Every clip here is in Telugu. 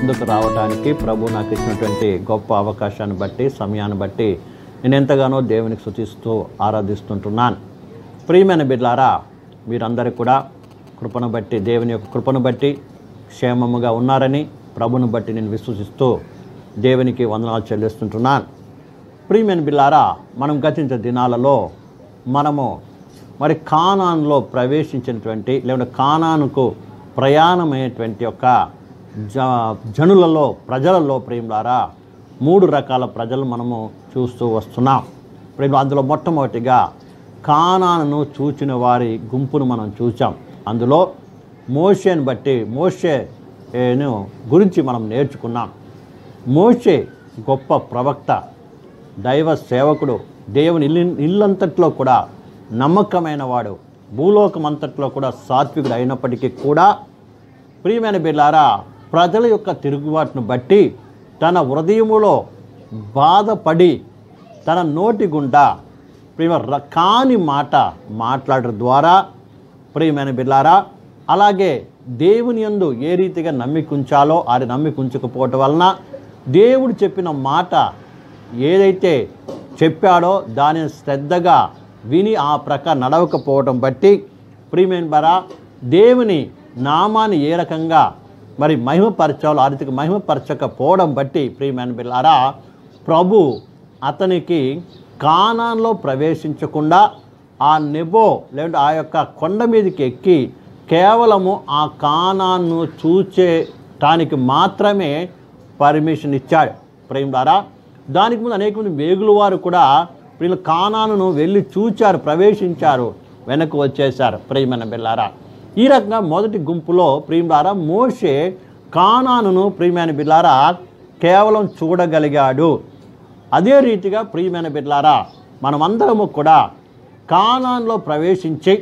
ముందుకు రావడానికి ప్రభు నాకు ఇచ్చినటువంటి గొప్ప అవకాశాన్ని బట్టి సమయాన్ని బట్టి నేను ఎంతగానో దేవునికి స్తుతిస్తూ ఆరాధిస్తుంటున్నాను. ప్రియమైన బిడ్డలారా, మీరందరూ కూడా కృపను బట్టి, దేవుని యొక్క కృపను బట్టి క్షేమముగా ఉన్నారని ప్రభును బట్టి నేను విశ్వసిస్తూ దేవునికి వందనాలు చెల్లిస్తుంటున్నాను. ప్రియమైన బిడ్డలారా, మనం గతించిన దినాలలో మనము కానానులో ప్రవేశించినటువంటి లేకుంటే కానానుకు ప్రయాణమైనటువంటి యొక్క ప్రజలలో ప్రియులారా 3 రకాల ప్రజలు మనము చూస్తూ వస్తున్నాం. ఇప్పుడు అందులో మొట్టమొదటిగా కానానును చూచిన వారి గుంపును మనం చూసాం. అందులో మోషేను బట్టి మోషేను గురించి మనం నేర్చుకున్నాం. మోషే గొప్ప ప్రవక్త, దైవ సేవకుడు, దేవుని ఇల్లంతట్లో కూడా నమ్మకమైన వాడు, భూలోకం అంతట్లో కూడా సాత్వికుడు అయినప్పటికీ కూడా ప్రియమైన బిడ్డలారా, ప్రజల యొక్క తిరుగుబాటును బట్టి తన హృదయములో బాధపడి తన నోటి గుండా కాని మాట మాట్లాడడం ద్వారా ప్రియమైన బిడ్డలారా, అలాగే దేవుని యందు ఏ రీతిగా నమ్మికుంచాలో అది నమ్మికుంచకపోవటం వలన దేవుడు చెప్పిన మాట ఏదైతే చెప్పాడో దానిని శ్రద్ధగా విని ఆ ప్రకారం నడవకపోవడం బట్టి ప్రియమైన బిడ్డలారా, దేవుని నామాన్ని ఏ రకంగా మహిమపరచాలో ఆ రీతిగా మహిమపరచకపోవడం బట్టి ప్రియమైన బిడ్డలారా, ప్రభు అతనికి కానాన్లో ప్రవేశించకుండా ఆ నెబో లేదంటే ఆ యొక్క కొండ మీదకి ఎక్కి కేవలము ఆ కానాన్ను చూచేటానికి మాత్రమే పర్మిషన్ ఇచ్చాడు. ప్రియలారా, దానికి ముందు అనేక మంది వేగుల వారు కూడా వీళ్ళు కానానును వెళ్ళి చూచారు, ప్రవేశించారు, వెనక్కి వచ్చేశారు. ప్రియమైన బిడ్డలారా, ఈ రకంగా మొదటి గుంపులో ప్రియలారా మోషే కానానును ప్రియమైన బిడ్డలారా కేవలం చూడగలిగాడు. అదే రీతిగా ప్రియమైన బిడ్డలారా మనమందరము కూడా కానాన్లో ప్రవేశించి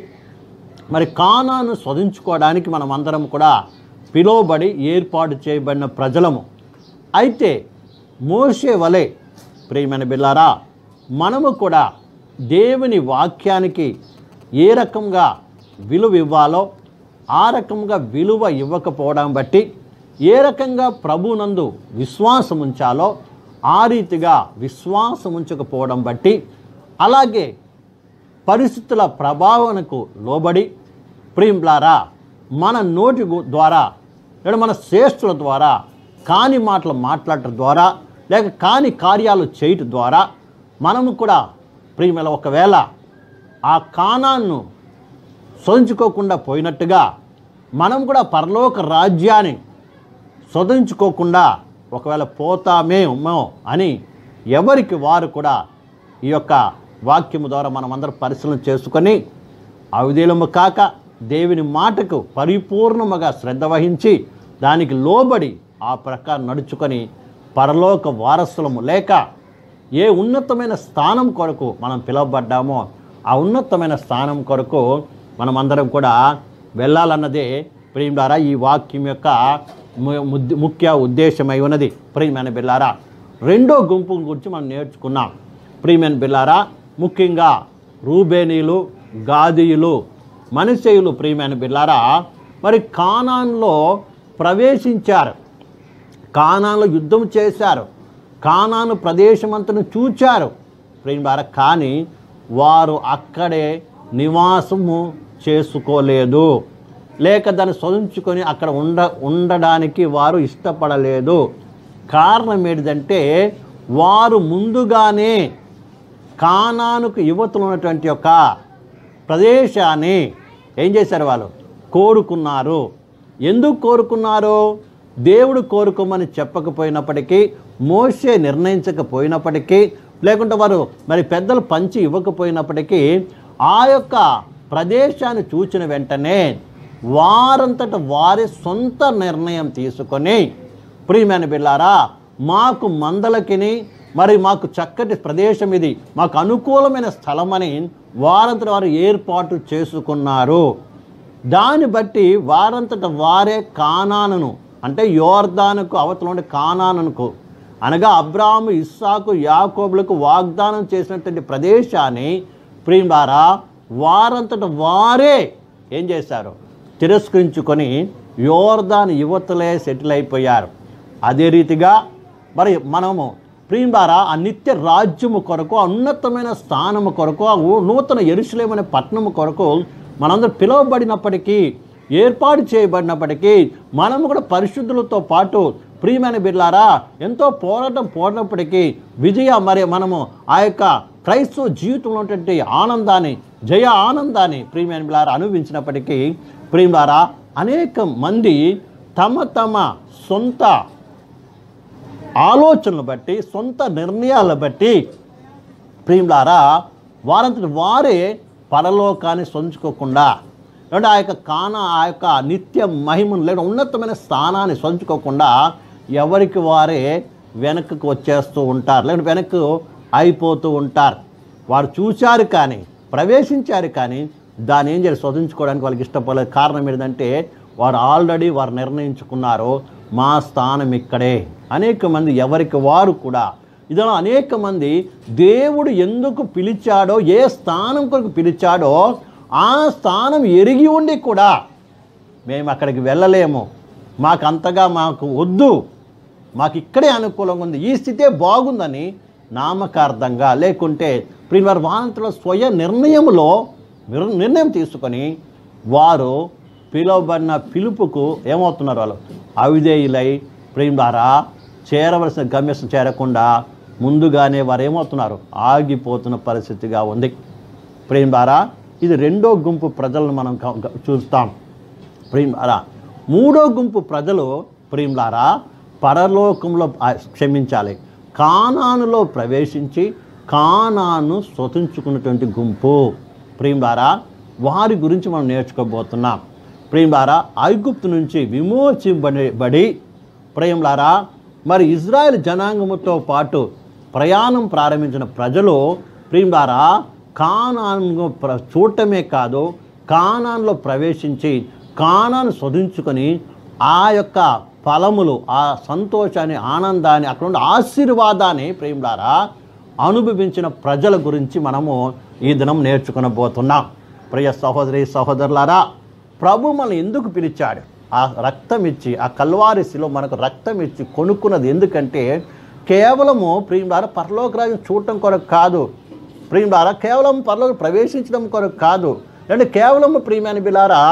కానాను స్వదించుకోవడానికి మనమందరం కూడా పిలువబడి ఏర్పాటు చేయబడిన ప్రజలము. అయితే మోషే వలె ప్రియమైన బిడ్డలారా మనము కూడా దేవుని వాక్యానికి ఏ రకంగా విలువ ఇవ్వాలో ఆ రకంగా విలువ ఇవ్వకపోవడం బట్టి ఏ రకంగా ప్రభునందు విశ్వాసం ఉంచాలో ఆ రీతిగా విశ్వాసం ఉంచకపోవడం బట్టి అలాగే పరిస్థితుల ప్రభావానికి లోబడి ప్రియులారా మన నోటి ద్వారా లేదా మన శ్రేష్ఠుల ద్వారా కాని మాటలు మాట్లాడటం ద్వారా లేక కాని కార్యాలు చేయటం ద్వారా మనము కూడా ప్రియమల ఒకవేళ ఆ కానాన్ను సొంచుకోకుండా పోయినట్టుగా మనం కూడా పరలోక రాజ్యాన్ని సొంచుకోకుండా ఒకవేళ పోతామేమో అని ఎవరికి వారు కూడా ఈ యొక్క వాక్యము ద్వారా మనమందరం పరిశీలన చేసుకొని అవిధేయము కాక దేవుని మాటకు పరిపూర్ణముగా శ్రద్ధ వహించి దానికి లోబడి ఆ ప్రకారం నడుచుకొని పరలోక వారసులము లేక ఏ ఉన్నతమైన స్థానం కొరకు మనం పిలువబడ్డామో ఆ ఉన్నతమైన స్థానం కొరకు మనమందరం కూడా వెళ్ళాలన్నదే ప్రియులారా ఈ వాక్యం యొక్క ముఖ్య ఉద్దేశమై ఉన్నది. ప్రియమైన బిడ్డలారా, రెండో గుంపు గురించి మనం నేర్చుకున్నాం. ప్రియమైన బిడ్డలారా, ముఖ్యంగా రూబేనీయులు, గాదీయులు, మనష్షీయులు ప్రియమైన బిడ్డలారా కానాన్లో ప్రవేశించారు, కానాన్లో యుద్ధం చేశారు, కానాను ప్రదేశమంతను చూచారు ప్రియలారా. కానీ వారు అక్కడే నివాసము చేసుకోలేదు, లేక దాన్ని సొంచుకొని అక్కడ ఉండడానికి వారు ఇష్టపడలేదు. కారణం ఏంటంటే వారు ముందుగానే కానానుకు యువతలు ఉన్నటువంటి యొక్క ప్రదేశాన్ని ఏం చేశారు, వాళ్ళు కోరుకున్నారు. ఎందుకు కోరుకున్నారు? దేవుడు కోరుకోమని చెప్పకపోయినప్పటికీ, మోషే నిర్ణయించకపోయినప్పటికీ, లేకుంటే వారు పెద్దలు పంచి ఇవ్వకపోయినప్పటికీ ఆ యొక్క ప్రదేశాన్ని చూచిన వెంటనే వారంతట వారి సొంత నిర్ణయం తీసుకొని ప్రియమైన బిడ్డలారా మాకు మందలకిని మాకు చక్కటి ప్రదేశం ఇది, మాకు అనుకూలమైన స్థలమని వారంతట వారు ఏర్పాటు చేసుకున్నారు. దాన్ని బట్టి వారంతట వారే కానానును అంటే యోర్దానుకు అవతల ఉండే కానానుకు అనగా అబ్రాహాము, ఇస్సాకు, యాకోబులకు వాగ్దానం చేసినటువంటి ప్రదేశాన్ని ప్రియులారా వారంతట వారే ఏం చేశారు, తిరస్కరించుకొని యోర్దాను యువతలే సెటిల్ అయిపోయారు. అదే రీతిగా మరి మనము ప్రియులారా ఆ నిత్య రాజ్యము కొరకు, ఆ ఉన్నతమైన స్థానము కొరకు, ఆ నూతన యెరూషలేము అనే పట్టణము కొరకు మనందరూ పిలువబడినప్పటికీ, ఏర్పాటు చేయబడినప్పటికీ మనము కూడా పరిశుద్ధులతో పాటు ప్రియమైన బిడ్డలారా ఎంతో పోరాటం పోడినప్పటికీ మరి మనము ఆ యొక్క క్రైస్తవ జీవితంలో ఉన్నటువంటి ఆనందాన్ని, జయ ఆనందాన్ని ప్రియమైన బిడ్డలారా అనుభవించినప్పటికీ ప్రియులారా అనేక మంది తమ సొంత ఆలోచనలు బట్టి, సొంత నిర్ణయాలను బట్టి ప్రియులారా వారంతటి వారే పరలోకాన్ని సొంచుకోకుండా, అంటే ఆ యొక్క నిత్య మహిమను లేదా ఉన్నతమైన స్థానాన్ని సొంచుకోకుండా ఎవరికి వారే వెనక్కి వచ్చేస్తూ ఉంటారు, లేదంటే వెనక్కి అయిపోతూ ఉంటారు. వారు చూశారు కానీ, ప్రవేశించారు కానీ దాన్ని ఏం చేయాలి, శోధించుకోవడానికి వాళ్ళకి ఇష్టపడలేదు. కారణం ఏంటంటే వారు నిర్ణయించుకున్నారు మా స్థానం ఇక్కడే. అనేక మంది ఎవరికి వారు కూడా ఇదిలో అనేక మంది దేవుడు ఎందుకు పిలిచాడో, ఏ స్థానం కొరకు పిలిచాడో ఆ స్థానం ఎరిగి ఉండి కూడా మేము అక్కడికి వెళ్ళలేము, మాకు వద్దు, మాకు ఇక్కడే అనుకూలంగా ఉంది, ఈ స్థితే బాగుందని నామకార్థంగా లేకుంటే ప్రియులారా వారంతలో స్వయ నిర్ణయం తీసుకొని వారు పిలువబడిన పిలుపుకు ఏమవుతున్నారు, వాళ్ళు అవిధేయులై ప్రియులారా చేరవలసిన గమ్యం చేరకుండా ముందుగానే వారు ఏమవుతున్నారు, ఆగిపోతున్న పరిస్థితిగా ఉంది. ప్రియులారా ఇది రెండో గుంపు ప్రజలను మనం చూస్తాం. ప్రియులారా మూడో గుంపు ప్రజలు ప్రియులారా పరలోకంలో క్షమించాలి కానానులో ప్రవేశించి కానాను స్వతంత్రించుకున్నటువంటి గుంపు. ప్రియులారా వారి గురించి మనం నేర్చుకోబోతున్నాం. ప్రియులారా ఐగుప్తు నుంచి విమోచించబడి ప్రియులారా మరి ఇజ్రాయెల్ జనాంగముతో పాటు ప్రయాణం ప్రారంభించిన ప్రజలు ప్రియులారా కానాను చూడటమే కాదు, కానాన్లో ప్రవేశించి కానాను శోధించుకొని ఆ యొక్క ఫలములు, ఆ సంతోషాన్ని, ఆనందాన్ని, అక్కడ ఉండే ఆశీర్వాదాన్ని ప్రియులారా అనుభవించిన ప్రజల గురించి మనము ఈ దినం నేర్చుకునబోతున్నాం. ప్రియ సహోదరి సహోదరులారా ప్రభు మనల్ని ఎందుకు పిలిచాడు, ఆ రక్తం ఇచ్చి, ఆ కల్వారిశిలో మనకు రక్తం ఇచ్చి కొనుక్కున్నది ఎందుకంటే కేవలము ప్రియులారా పరలోక రాజ్యం చూడటం కొరకు కాదు, ప్రియులారా కేవలం పరలోక ప్రవేశించడం కొరకు కాదు, అంటే కేవలం ప్రియమైన బిలారా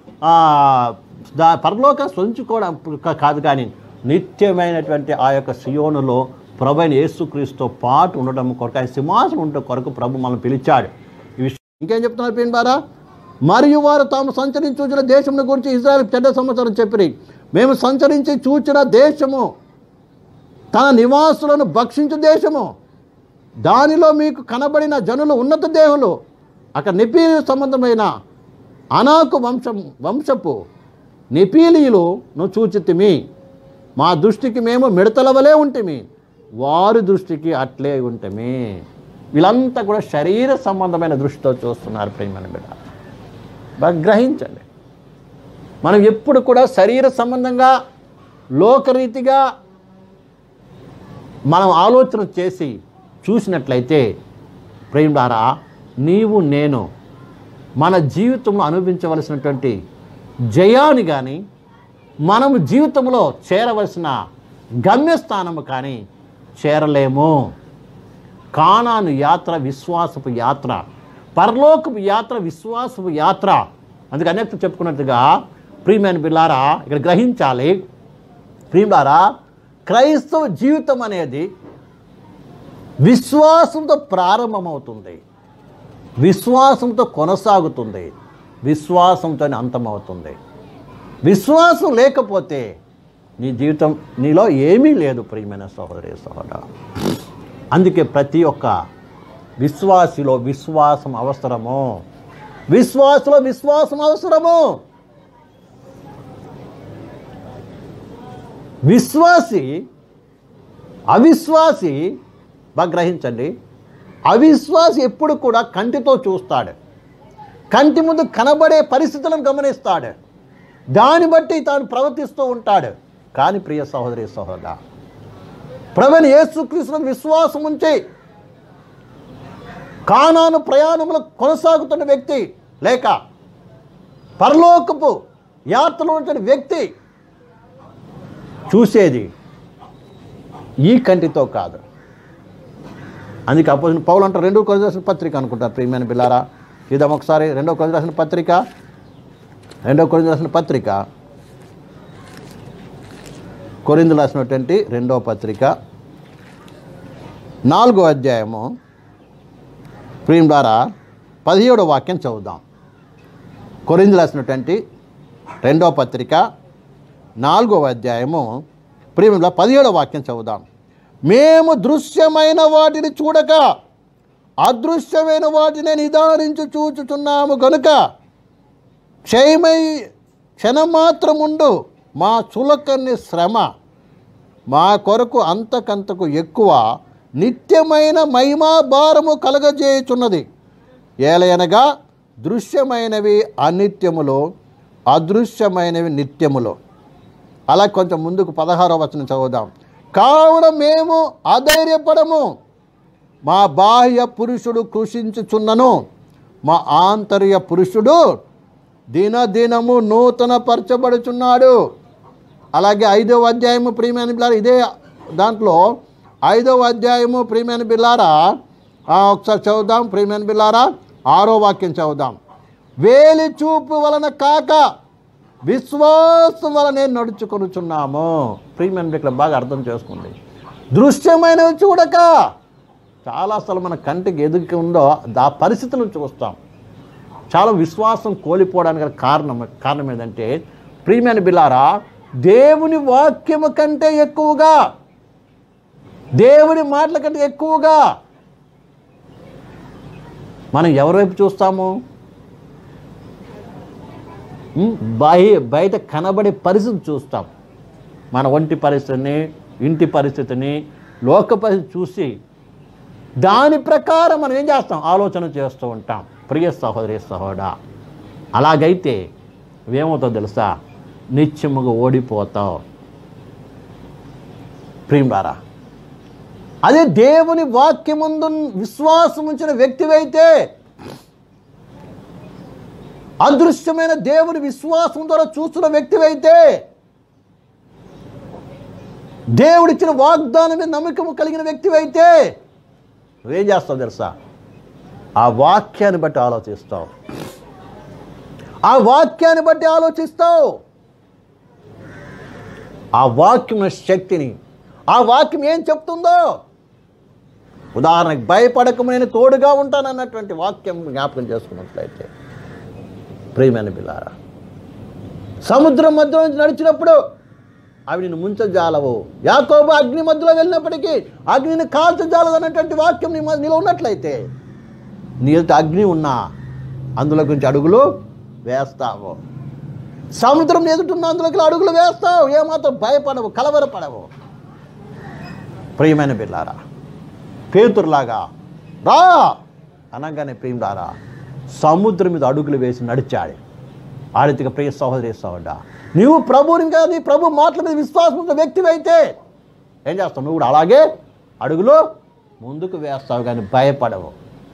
పరలోక సొంచుకోవడం కాదు, కానీ నిత్యమైనటువంటి ఆ యొక్క సియోనులో ప్రభు అయిన యేసుక్రీస్తుతో పాటు ఉండడం కొరకు, ఆయన సింహాసనం ఉండటం కొరకు ప్రభు మనల్ని పిలిచాడు. ఈ విషయం ఇంకేం చెప్తున్నారు ప్రియలారా, మరియు వారు తాము సంచరించి చూచిన దేశమును గురించి ఇజ్రాయెల్ చెడ్డ సమాచారం చెప్పిరి. మేము సంచరించి చూచిన దేశము తన నివాసులను భక్షించు దేశము, దానిలో మీకు కనబడిన జనులు ఉన్నత దేహులు, అక్కడ నిపీలి సంబంధమైన అనాకు వంశపు నిపీలీయులను చూచితిమి. మా దృష్టికి మేము మిడతల వలె ఉంటిమి, వారి దృష్టికి అట్లే ఉంటమి. వీళ్ళంతా కూడా శరీర సంబంధమైన దృష్టితో చూస్తున్నారు. ప్రియమైన బిడ్డ బాగా గ్రహించండి, మనం ఎప్పుడు కూడా శరీర సంబంధంగా లోకరీతిగా మనం ఆలోచన చేసి చూసినట్లయితే ప్రియులారా నీవు నేను మన జీవితంలో అనుభవించవలసినటువంటి జయాన్ని కానీ, మనము జీవితంలో చేరవలసిన గమ్యస్థానము కానీ చేరలేము. కానాను యాత్ర విశ్వాసపు యాత్ర, పరలోకపు యాత్ర విశ్వాసపు యాత్ర. అందుకే అనేక చెప్పుకున్నట్టుగా ప్రియమైన బిడ్డలారా ఇక్కడ గ్రహించాలి. ప్రియులారా క్రైస్తవ జీవితం అనేది విశ్వాసంతో ప్రారంభమవుతుంది, విశ్వాసంతో కొనసాగుతుంది, విశ్వాసంతోనే అంతమవుతుంది. విశ్వాసం లేకపోతే నీ జీవితం నీలో ఏమీ లేదు ప్రియమైన సహోదరి సహోదరా. అందుకే ప్రతి ఒక్క విశ్వాసిలో విశ్వాసం అవసరము, విశ్వాసంలో విశ్వాసం అవసరము. విశ్వాసి అవిశ్వాసి బాగా గ్రహించండి, అవిశ్వాసి ఎప్పుడు కూడా కంటితో చూస్తాడు, కంటి ముందు కనబడే పరిస్థితులను గమనిస్తాడు, దాన్ని బట్టి తాను ప్రవర్తిస్తూ ఉంటాడు. కానీ ప్రియ సహోదరి సహోదరా ప్రభువైన యేసుక్రీస్తునందు విశ్వాసం ఉంచి కానాను ప్రయాణంలో కొనసాగుతున్న వ్యక్తి, లేక పరలోకపు యాత్రలో ఉన్న వ్యక్తి చూసేది ఈ కంటితో కాదు. అందుకే అపోజిట్ పౌలు అంటారు 2 కొరింథీయులకు రాసిన పత్రిక అనుకుంటారు ప్రియమైన బిల్లారా. ఇద్దాం ఒకసారి 2 కొరింథీయులకు రాసిన పత్రిక, 2 కొరింథీయులకు రాసిన పత్రిక, కొరింథీయులకు రాసినటువంటి 2వ పత్రిక 4వ అధ్యాయము ప్రియులారా 17వ వాక్యం చదువుదాం. కొరింథీయులకు రాసినటువంటి 2వ పత్రిక 4వ అధ్యాయము ప్రియులారా 17వ వాక్యం చదువుదాం. మేము దృశ్యమైన వాటిని చూడక అదృశ్యమైన వాటిని నిదానించి చూచుచున్నాము గనుక క్షణమాత్రముండు మా చులకని శ్రమ మా కొరకు అంతకంతకు ఎక్కువ నిత్యమైన మహిమా భారము కలగజేయుచున్నది. ఏలయనగా దృశ్యమైనవి అనిత్యములో, అదృశ్యమైనవి నిత్యములో. అలా కొంచెం ముందుకు 16వ వచనం చదువుదాం. కావున మేము అధైర్యపడము, మా బాహ్య పురుషుడు కృషించుచున్నను, మా ఆంతర్య పురుషుడు దినదినము నూతన పరచబడుచున్నాడు. అలాగే 5వ అధ్యాయము ప్రియమైన బిల్లారా, ఇదే దాంట్లో 5వ అధ్యాయము ప్రియమైన బిల్లారా ఒకసారి చదువుదాం. ప్రియమైన బిల్లారా 6వ వాక్యం చదువుదాం. వేలి చూపు వలన కాక విశ్వాసం వలనే నడుచుకొనుచున్నాము. ప్రియమైన బిడ్డలు బాగా అర్థం చేసుకోండి. దృశ్యమైనవి చూడక, చాలా అసలు మన కంటికి ఎదుగు ఉందో ఆ పరిస్థితులను చూస్తాం. చాలా విశ్వాసం కోల్పోవడానికి కారణం ఏంటంటే ప్రియమైన బిల్లారా, దేవుని వాక్యము కంటే ఎక్కువగా, దేవుని మాటల కంటే ఎక్కువగా మనం ఎవరి వైపు చూస్తాము? బయట కనబడే పరిస్థితి చూస్తాం. మన ఒంటి పరిస్థితిని, ఇంటి పరిస్థితిని, లోక పరిస్థితి చూసి దాని ప్రకారం మనం ఏం చేస్తాం? ఆలోచన చేస్తూ ఉంటాం. ప్రియ సహోదరి సహోదరా, అలాగైతే ఏమవుతుందో తెలుసా? నిత్యముగా ఓడిపోతావు ప్రియులారా. అదే దేవుని వాక్యమందు విశ్వాసం ఉంచిన వ్యక్తివైతే, అదృశ్యమైన దేవుని విశ్వాసం ద్వారా చూస్తున్న వ్యక్తివైతే, దేవుడిచ్చిన వాగ్దానం మీద నమ్మకం కలిగిన వ్యక్తివైతే నువ్వేం చేస్తావు తెలుసా? ఆ వాక్యాన్ని బట్టి ఆలోచిస్తావు. ఆ వాక్యాన్ని బట్టి ఆలోచిస్తావు. ఆ వాక్యం శక్తిని, ఆ వాక్యం ఏం చెప్తుందో, ఉదాహరణకు భయపడకము నేను తోడుగా ఉంటానన్నటువంటి వాక్యం జ్ఞాపకం చేసుకున్నట్లయితే ప్రియమైన బిల్లారా, సముద్రం మధ్య నుంచి నడిచినప్పుడు అవి నిన్ను ముంచజాలవు. యాకోబు అగ్ని మధ్యలో వెళ్ళినప్పటికీ అగ్నిని కాల్చజాలదు అన్నటువంటి వాక్యం నీలో ఉన్నట్లయితే నీ అగ్ని ఉన్నా అందులో గురించి అడుగులు వేస్తావు. సముద్రం ఎదుటిన్న అందులోకి అడుగులు వేస్తావు. ఏమాత్రం భయపడవు, కలవరపడవు. ప్రియమైన బిడ్డలారా, పేతురులాగా రా అనగానే ప్రియులారా సముద్రం మీద అడుగులు వేసి నడిచాడు. ఆ రీతిగా ప్రియ సహోదరి సహోదరా, నీవు ప్రభువుని కానీ ప్రభు మాటల మీద విశ్వాసం ఉన్న వ్యక్తివైతే ఏం చేస్తావు? నువ్వు కూడా అలాగే అడుగులు ముందుకు వేస్తావు, కానీ భయపడవు.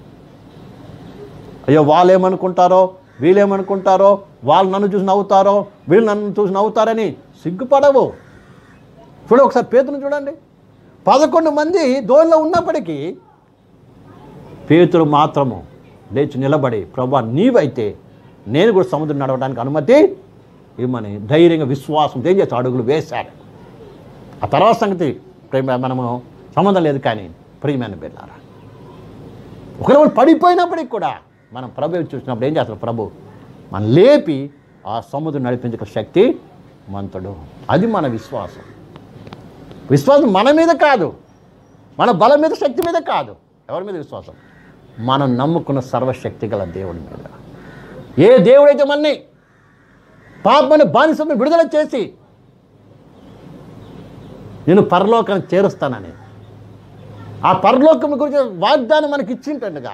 అయ్యో వాళ్ళు ఏమనుకుంటారో, వీళ్ళేమనుకుంటారో, వాళ్ళు నన్ను చూసి నవ్వుతారో, వీళ్ళు నన్ను చూసి నవ్వుతారని సిగ్గుపడవు. చూడ ఒకసారి పేతురుని చూడండి. 11 మంది దోణిలో ఉన్నప్పటికీ పేతురు మాత్రము లేచి నిలబడి, ప్రభా నీవైతే నేను కూడా సముద్రం నడవడానికి అనుమతి ఇమ్మని ధైర్యంగా విశ్వాసం ఏం చేస్తాడు? అడుగులు వేశాడు. ఆ తర్వాత సంగతి మనము సంబంధం లేదు. కానీ ప్రియమైన బిడ్డలారా, ఒకరు పడిపోయినప్పటికి కూడా మనం ప్రభు చూసినప్పుడు ఏం చేస్తాడు? ప్రభు మనం లేపి ఆ సముద్రం నడిపించే శక్తి మంతుడు. అది మన విశ్వాసం. విశ్వాసం మన మీద కాదు, మన బలం మీద, శక్తి మీద కాదు. ఎవరి మీద విశ్వాసం? మనం నమ్ముకున్న సర్వశక్తి గల దేవుడి మీద. ఏ దేవుడైతే మనని పాపమని బానిసని విడుదల చేసి నేను పరలోకాన్ని చేరుస్తానని ఆ పరలోకం గురించి వాగ్దానం మనకి ఇచ్చింటండుగా,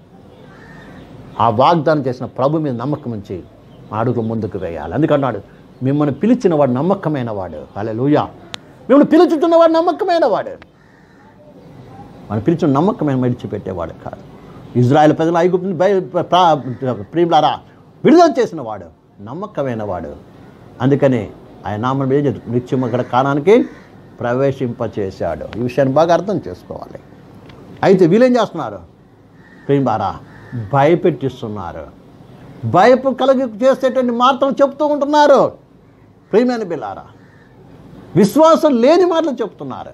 ఆ వాగ్దానం చేసిన ప్రభు మీద నమ్మకం ఉంచి అడుగులు ముందుకు వేయాలి. అందుకన్నాడు, మిమ్మల్ని పిలిచిన వాడు నమ్మకమైన వాడు. హల్లెలూయా. మిమ్మల్ని పిలుచుతున్నవాడు నమ్మకమైన వాడు. మనం పిలిచిన నమ్మకమైన విడిచిపెట్టేవాడు కాదు. ఇజ్రాయెల్ ప్రజలు ఐగుప్తుని ప్రియులారా విడుదల చేసిన వాడు నమ్మకమైన వాడు. అందుకని ఆయన నామం నిత్యం అక్కడ కానానికి ప్రవేశింపచేశాడు. ఈ విషయాన్ని బాగా అర్థం చేసుకోవాలి. అయితే వీళ్ళేం చేస్తున్నారు ప్రియులారా? భయపెట్టిస్తున్నారు. భయపు కలిగి చేసేటువంటి మాటలు చెప్తూ ఉంటున్నారు. ప్రియమైన బిడ్డలారా, విశ్వాసం లేని మాటలు చెప్తున్నారు.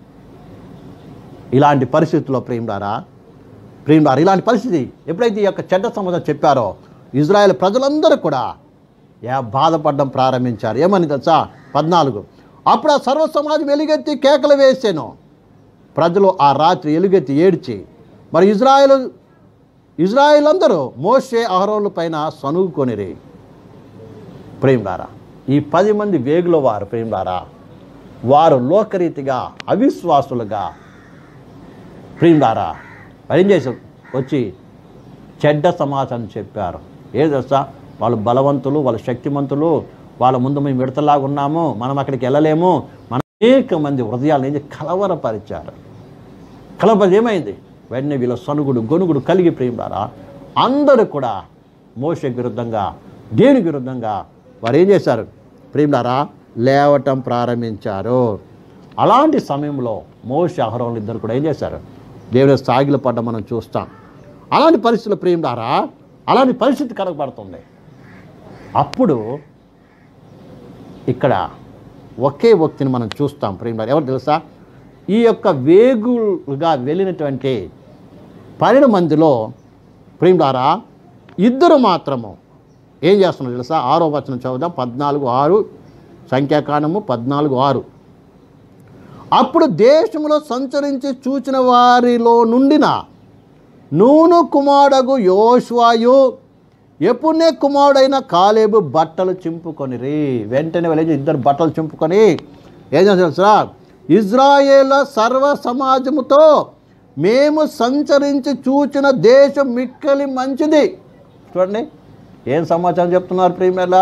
ఇలాంటి పరిస్థితుల్లో ప్రియులారా ఇలాంటి పరిస్థితి ఎప్పుడైతే ఈ యొక్క చెడ్డ సమాచారం చెప్పారో ఇజ్రాయెల్ ప్రజలందరూ కూడా బాధపడడం ప్రారంభించారు. ఏమని తెలుసా? 14. అప్పుడు ఆ సర్వ సమాజం ఎలుగెత్తి కేకలు వేసాను. ప్రజలు ఆ రాత్రి ఎలుగెత్తి ఏడ్చి మరి ఇజ్రాయెల్ అందరూ మోషే అహరోనుల పైన సనుగుకొనిరి. ప్రియులారా, ఈ 10 మంది వేగుల వారు ప్రియులారా, వారు లోకరీతిగా అవిశ్వాసులుగా ప్రియులారా ఏం చేశారు? వచ్చి చెడ్డ సమాచారం చెప్పారు. ఏది తెలుసా? వాళ్ళు బలవంతులు, వాళ్ళు శక్తిమంతులు, వాళ్ళ ముందు మేము విడతలాగా ఉన్నాము, మనం అక్కడికి వెళ్ళలేము, మన అనేక మంది హృదయాలను కలవరపరిచారు. ఏమైంది? వెంటనే వీళ్ళ సనుగుడు గొనుగుడు కలిగి ప్రియులారా అందరూ కూడా మోషేకి విరుద్ధంగా, దేవునికి విరుద్ధంగా వారు ఏం చేశారు ప్రియులారా? లేవటం ప్రారంభించారు. అలాంటి సమయంలో మోషే అహరోనులు ఇద్దరు కూడా ఏం చేశారు? దేవుని సాగిల పడ్డ మనం చూస్తాం. అలాంటి పరిస్థితులు ప్రియులారా, అలాంటి పరిస్థితి కనబడుతుంది. అప్పుడు ఇక్కడ ఒకే వ్యక్తిని మనం చూస్తాం ప్రియులారా. ఎవరు తెలుసా? ఈ యొక్క వేగులుగా వెళ్ళినటువంటి 12 మందిలో ప్రియులారా ఇద్దరు మాత్రము ఏం చేస్తున్నారు తెలుసా? 6వ వచనం చదువుదాం. 14:6 సంఖ్యాకాండము 14:6. అప్పుడు దేశంలో సంచరించి చూచిన వారిలో నుండిన నూను కుమారుడు యోషువయు యెఫున్నె కుమారుడైన కాలేబు బట్టలు చింపుకొనిరి. వెంటనే వెళ్ళి ఇద్దరు బట్టలు చింపుకొని ఏం చేస్తారు తెలుసా? ఇజ్రాయేల్ సర్వ సమాజముతో మేము సంచరించి చూచిన దేశం మిక్కిలి మంచిది. చూడండి ఏం సమాచారం చెప్తున్నారు ప్రియమేలా?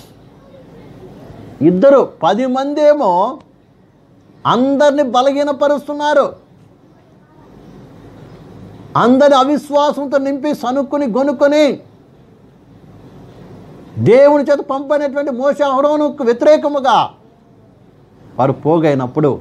ఇద్దరు 10 మంది ఏమో అందరిని బలహీనపరుస్తున్నారు, అందరి అవిశ్వాసంతో నింపి సనుక్కుని గొనుక్కొని దేవుని చేత పంపైనటువంటి మోషే అహరోనుకు వ్యతిరేకముగా వారు పోగైనప్పుడు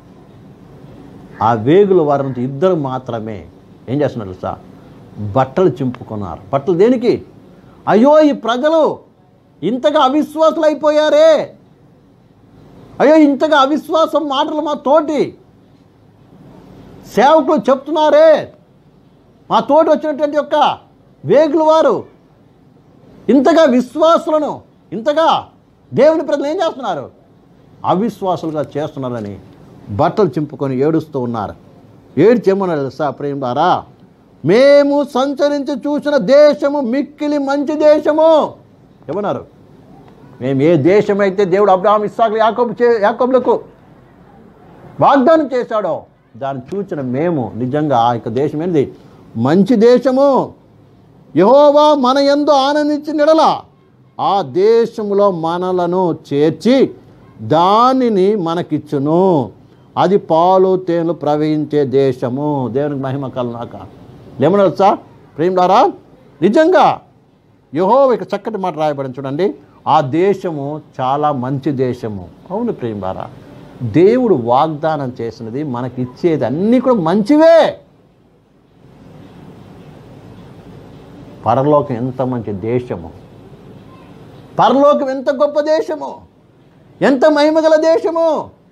ఆ వేగుల వారి నుంచి ఇద్దరు మాత్రమే ఏం చేస్తున్నారు తెలుసా? బట్టలు చింపుకున్నారు. బట్టలు దేనికి? అయ్యో ఈ ప్రజలు ఇంతగా అవిశ్వాసులు అయిపోయారే, అయ్యో ఇంతగా అవిశ్వాసం మాటలు మా తోటి సేవకులు చెప్తున్నారే, మా తోటి వచ్చినటువంటి యొక్క వేగుల వారు ఇంతగా విశ్వాసులను ఇంతగా దేవుని ప్రజలు ఏం చేస్తున్నారు? అవిశ్వాసులుగా చేస్తున్నారని బట్టలు చింపుకొని ఏడుస్తూ ఉన్నారు. ఏడ్చేమన్నారు తెలుసా ప్రియులారా? మేము సంచరించి చూసిన దేశము మిక్కిలి మంచి దేశము. ఏమన్నారు? మేము ఏ దేశమైతే దేవుడు అబ్రహాము, ఇస్సాకు, యాకోబులకు వాగ్దానం చేశాడో దాన్ని చూసిన మేము నిజంగా ఆ యొక్క దేశం ఏంది? మంచి దేశము. యెహోవా మన యందు ఆనందించిన యెడల ఆ దేశంలో మనలను చేర్చి దానిని మనకిచ్చును. అది పాలు తేనెలు ప్రవహించే దేశము. దేవునికి మహిమ కలుగుగాక. ఏమన్నారు సార్ ప్రియులారా? నిజంగా యెహోవా ఇక చక్కటి మాట రాయబడింది చూడండి. ఆ దేశము చాలా మంచి దేశము. అవును ప్రియులారా, దేవుడు వాగ్దానం చేసినది మనకి ఇచ్చేది అన్నీ కూడా మంచివే. పరలోకం ఎంత మంచి దేశము, పరలోకం ఎంత గొప్ప దేశము, ఎంత మహిమగల దేశము.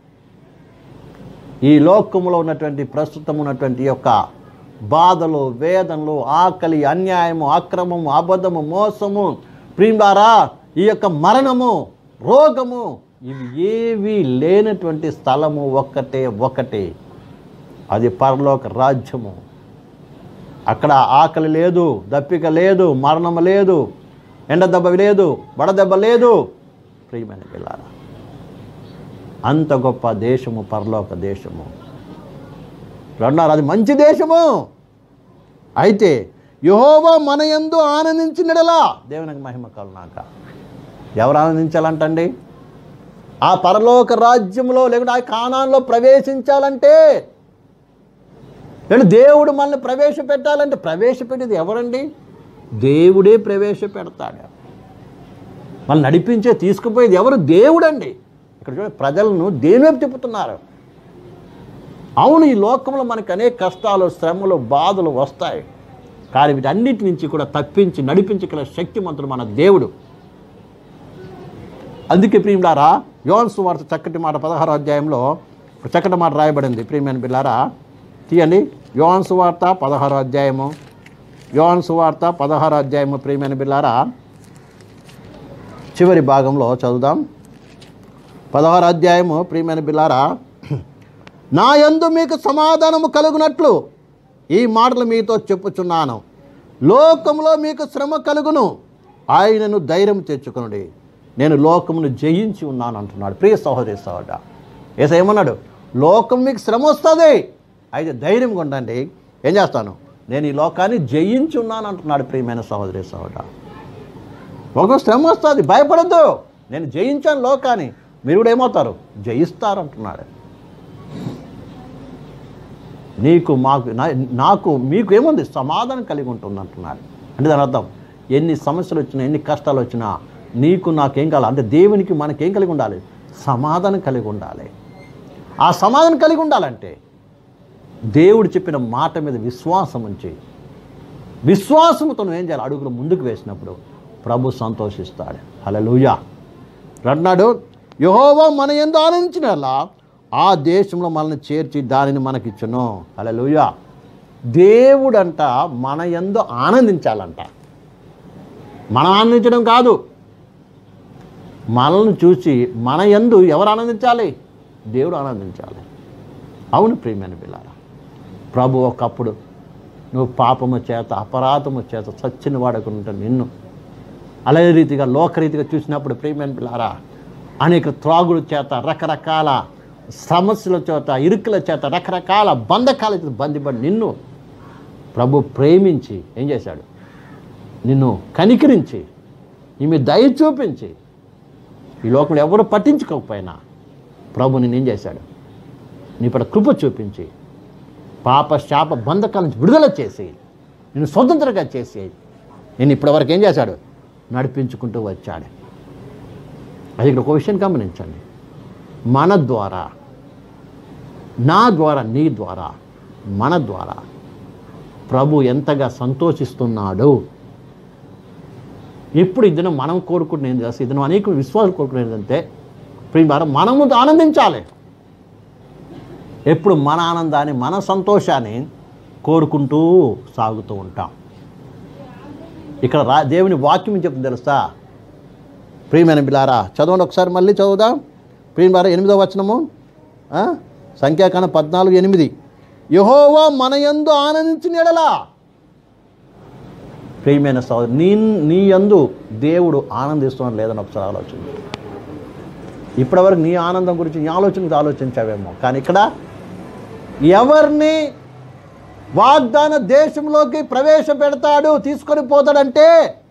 ఈ లోకములో ఉన్నటువంటి ప్రస్తుతం ఉన్నటువంటి యొక్క బాధలు, వేదనలు, ఆకలి, అన్యాయము, అక్రమము, అబద్ధము, మోసము ప్రియులారా, ఈ యొక్క మరణము, రోగము, ఇవి ఏవి లేనటువంటి స్థలము ఒకటే, అది పరలోక రాజ్యము. అక్కడ ఆకలి లేదు, దప్పిక లేదు, మరణము లేదు, ఎండ దెబ్బ లేదు, వడదెబ్బ లేదు. ప్రియమైన పిల్లారా, అంత గొప్ప దేశము పరలోక దేశము అన్నారు. అది మంచి దేశము. అయితే యెహోవా మన యందు ఆనందించినడలా దేవునికి మహిమ కలుగుగాక. ఎవరు ఆనందించాలంటండి? ఆ పరలోక రాజ్యంలో లేకుంటే ఆ కానాన్లో ప్రవేశించాలంటే, లేదా దేవుడు మనల్ని ప్రవేశపెట్టాలంటే, ప్రవేశపెట్టేది ఎవరండి? దేవుడే ప్రవేశపెడతాడు. మనల్ని నడిపించే తీసుకుపోయేది ఎవరు? దేవుడండి. ఇక్కడ చూడండి, ప్రజలను దేని వైపు తిప్పుతున్నారు? అవును, ఈ లోకంలో మనకు అనేక కష్టాలు, శ్రమలు, బాధలు వస్తాయి. కానీ వీటన్నిటి నుంచి కూడా తప్పించి నడిపించగల శక్తిమంతుడు మన దేవుడు. అందుకే ప్రియులారా, యోహాను సువార్త చక్కటి మాట 16వ అధ్యాయంలో చక్కటి మాట రాయబడింది. ప్రియమైన బిడ్డలారా తీయండి, యోహాను సువార్త 16వ అధ్యాయము. యోహాను సువార్త 16వ అధ్యాయము ప్రియమైన బిడ్డలారా చివరి భాగంలో చదువుదాం. 16వ అధ్యాయము ప్రియమైన బిడ్డలారా, నా యందు మీకు సమాధానము కలుగునట్లు ఈ మాటలు మీతో చెప్పుచున్నాను. లోకంలో మీకు శ్రమ కలుగును, ఆయనను ధైర్యం తెచ్చుకొనుడి, నేను లోకమును జయించి ఉన్నాను అంటున్నాడు. ప్రియ సహోదరి సహోదరా, యేసయ్య ఏమన్నాడు? లోకం మీకు శ్రమ వస్తుంది, అయితే ధైర్యంగా ఉండండి, ఏం చేస్తాను, నేను ఈ లోకాన్ని జయించి ఉన్నాను అంటున్నాడు. ప్రియమైన సహోదరి సహోదరా, ఒక శ్రమ వస్తుంది, భయపడద్దు, నేను జయించాను లోకాన్ని, మీరు కూడా ఏమవుతారు, జయిస్తారు అంటున్నాడు. నీకు మాకు నాకు మీకు ఏముంది, సమాధానం కలిగి ఉంటుంది అంటున్నాడు. అంటే దాని అర్థం ఎన్ని సమస్యలు వచ్చినా, ఎన్ని కష్టాలు వచ్చినా నీకు నాకేం కావాలి అంటే దేవునికి మనకేం కలిగి ఉండాలి, సమాధానం కలిగి ఉండాలి. ఆ సమాధానం కలిగి ఉండాలంటే దేవుడు చెప్పిన మాట మీద విశ్వాసం ఉంచి, విశ్వాసంతో నువ్వు ఏం చేయాలి, అడుగులు ముందుకు వేసినప్పుడు ప్రభు సంతోషిస్తాడు. హల్లెలూయా. అన్నాడు, యెహోవా మన యందు ఆనందించినలా ఆ దేశంలో మనల్ని చేర్చి దానిని మనకిచ్చును. హల్లెలూయా. దేవుడంట మన యందు ఆనందించాలంట. మనం ఆనందించడం కాదు, మనల్ని చూసి మన యందు ఎవరు ఆనందించాలి, దేవుడు ఆనందించాలి. అవును ప్రియమైన బిడ్డలారా, ప్రభు ఒకప్పుడు నువ్వు పాపము చేత అపరాధము చేత చచ్చిన వాడకుండా నిన్ను అదే రీతిగా లోకరీతిగా చూసినప్పుడు ప్రియమైన బిడ్డలారా అనేక త్రాగుల చేత, రకరకాల సమస్యల చేత, ఇరుకుల చేత, రకరకాల బంధకాల చేత బంధిపడి నిన్ను ప్రభు ప్రేమించి ఏం చేశాడు, నిన్ను కనికరించి నీ మీద దయ చూపించి, ఈ లోకంలో ఎవరు పట్టించుకోకపోయినా ప్రభు నిన్ను ఏం చేశాడు, నీ పట్ల కృప చూపించి పాప శాప బంధకాల నుంచి విడుదల చేసి నిన్ను స్వతంత్రంగా చేసి నేను ఇప్పటివరకు ఏం చేశాడు, నడిపించుకుంటూ వచ్చాడు. అది ఇక్కడ ఒక విషయం గమనించండి, మన ద్వారా, నా ద్వారా, నీ ద్వారా, మన ద్వారా ప్రభు ఎంతగా సంతోషిస్తున్నాడు. ఇప్పుడు ఈ దినం మనం కోరుకుంటున్న ఏం చేస్తే, ఈ దినం అనేక విశ్వాసాలు కోరుకునేది ఏంటంటే ప్రియమైన మనము ఆనందించాలి. ఎప్పుడు మన ఆనందాన్ని, మన సంతోషాన్ని కోరుకుంటూ సాగుతూ ఉంటాం. ఇక్కడ దేవుని వాక్యం చెప్తుంది తెలుసా ప్రియమైన బిడ్డలారా, చదవండి ఒకసారి, మళ్ళీ చదువుదాం. ప్రియమైన 8వ వచనము, సంఖ్యాకాండం 14:8, యెహోవా మన యందు ఆనందించిన యెడల. ప్రియమైన సోదరు, నీ యందు దేవుడు ఆనందిస్తున్నాడు లేదని ఒకసారి ఆలోచించు. ఇప్పటివరకు నీ ఆనందం గురించి నీ ఆలోచించావేమో, కానీ ఇక్కడ ఎవరిని వాగ్దాన దేశంలోకి ప్రవేశపెడతాడు, తీసుకొని పోతాడంటే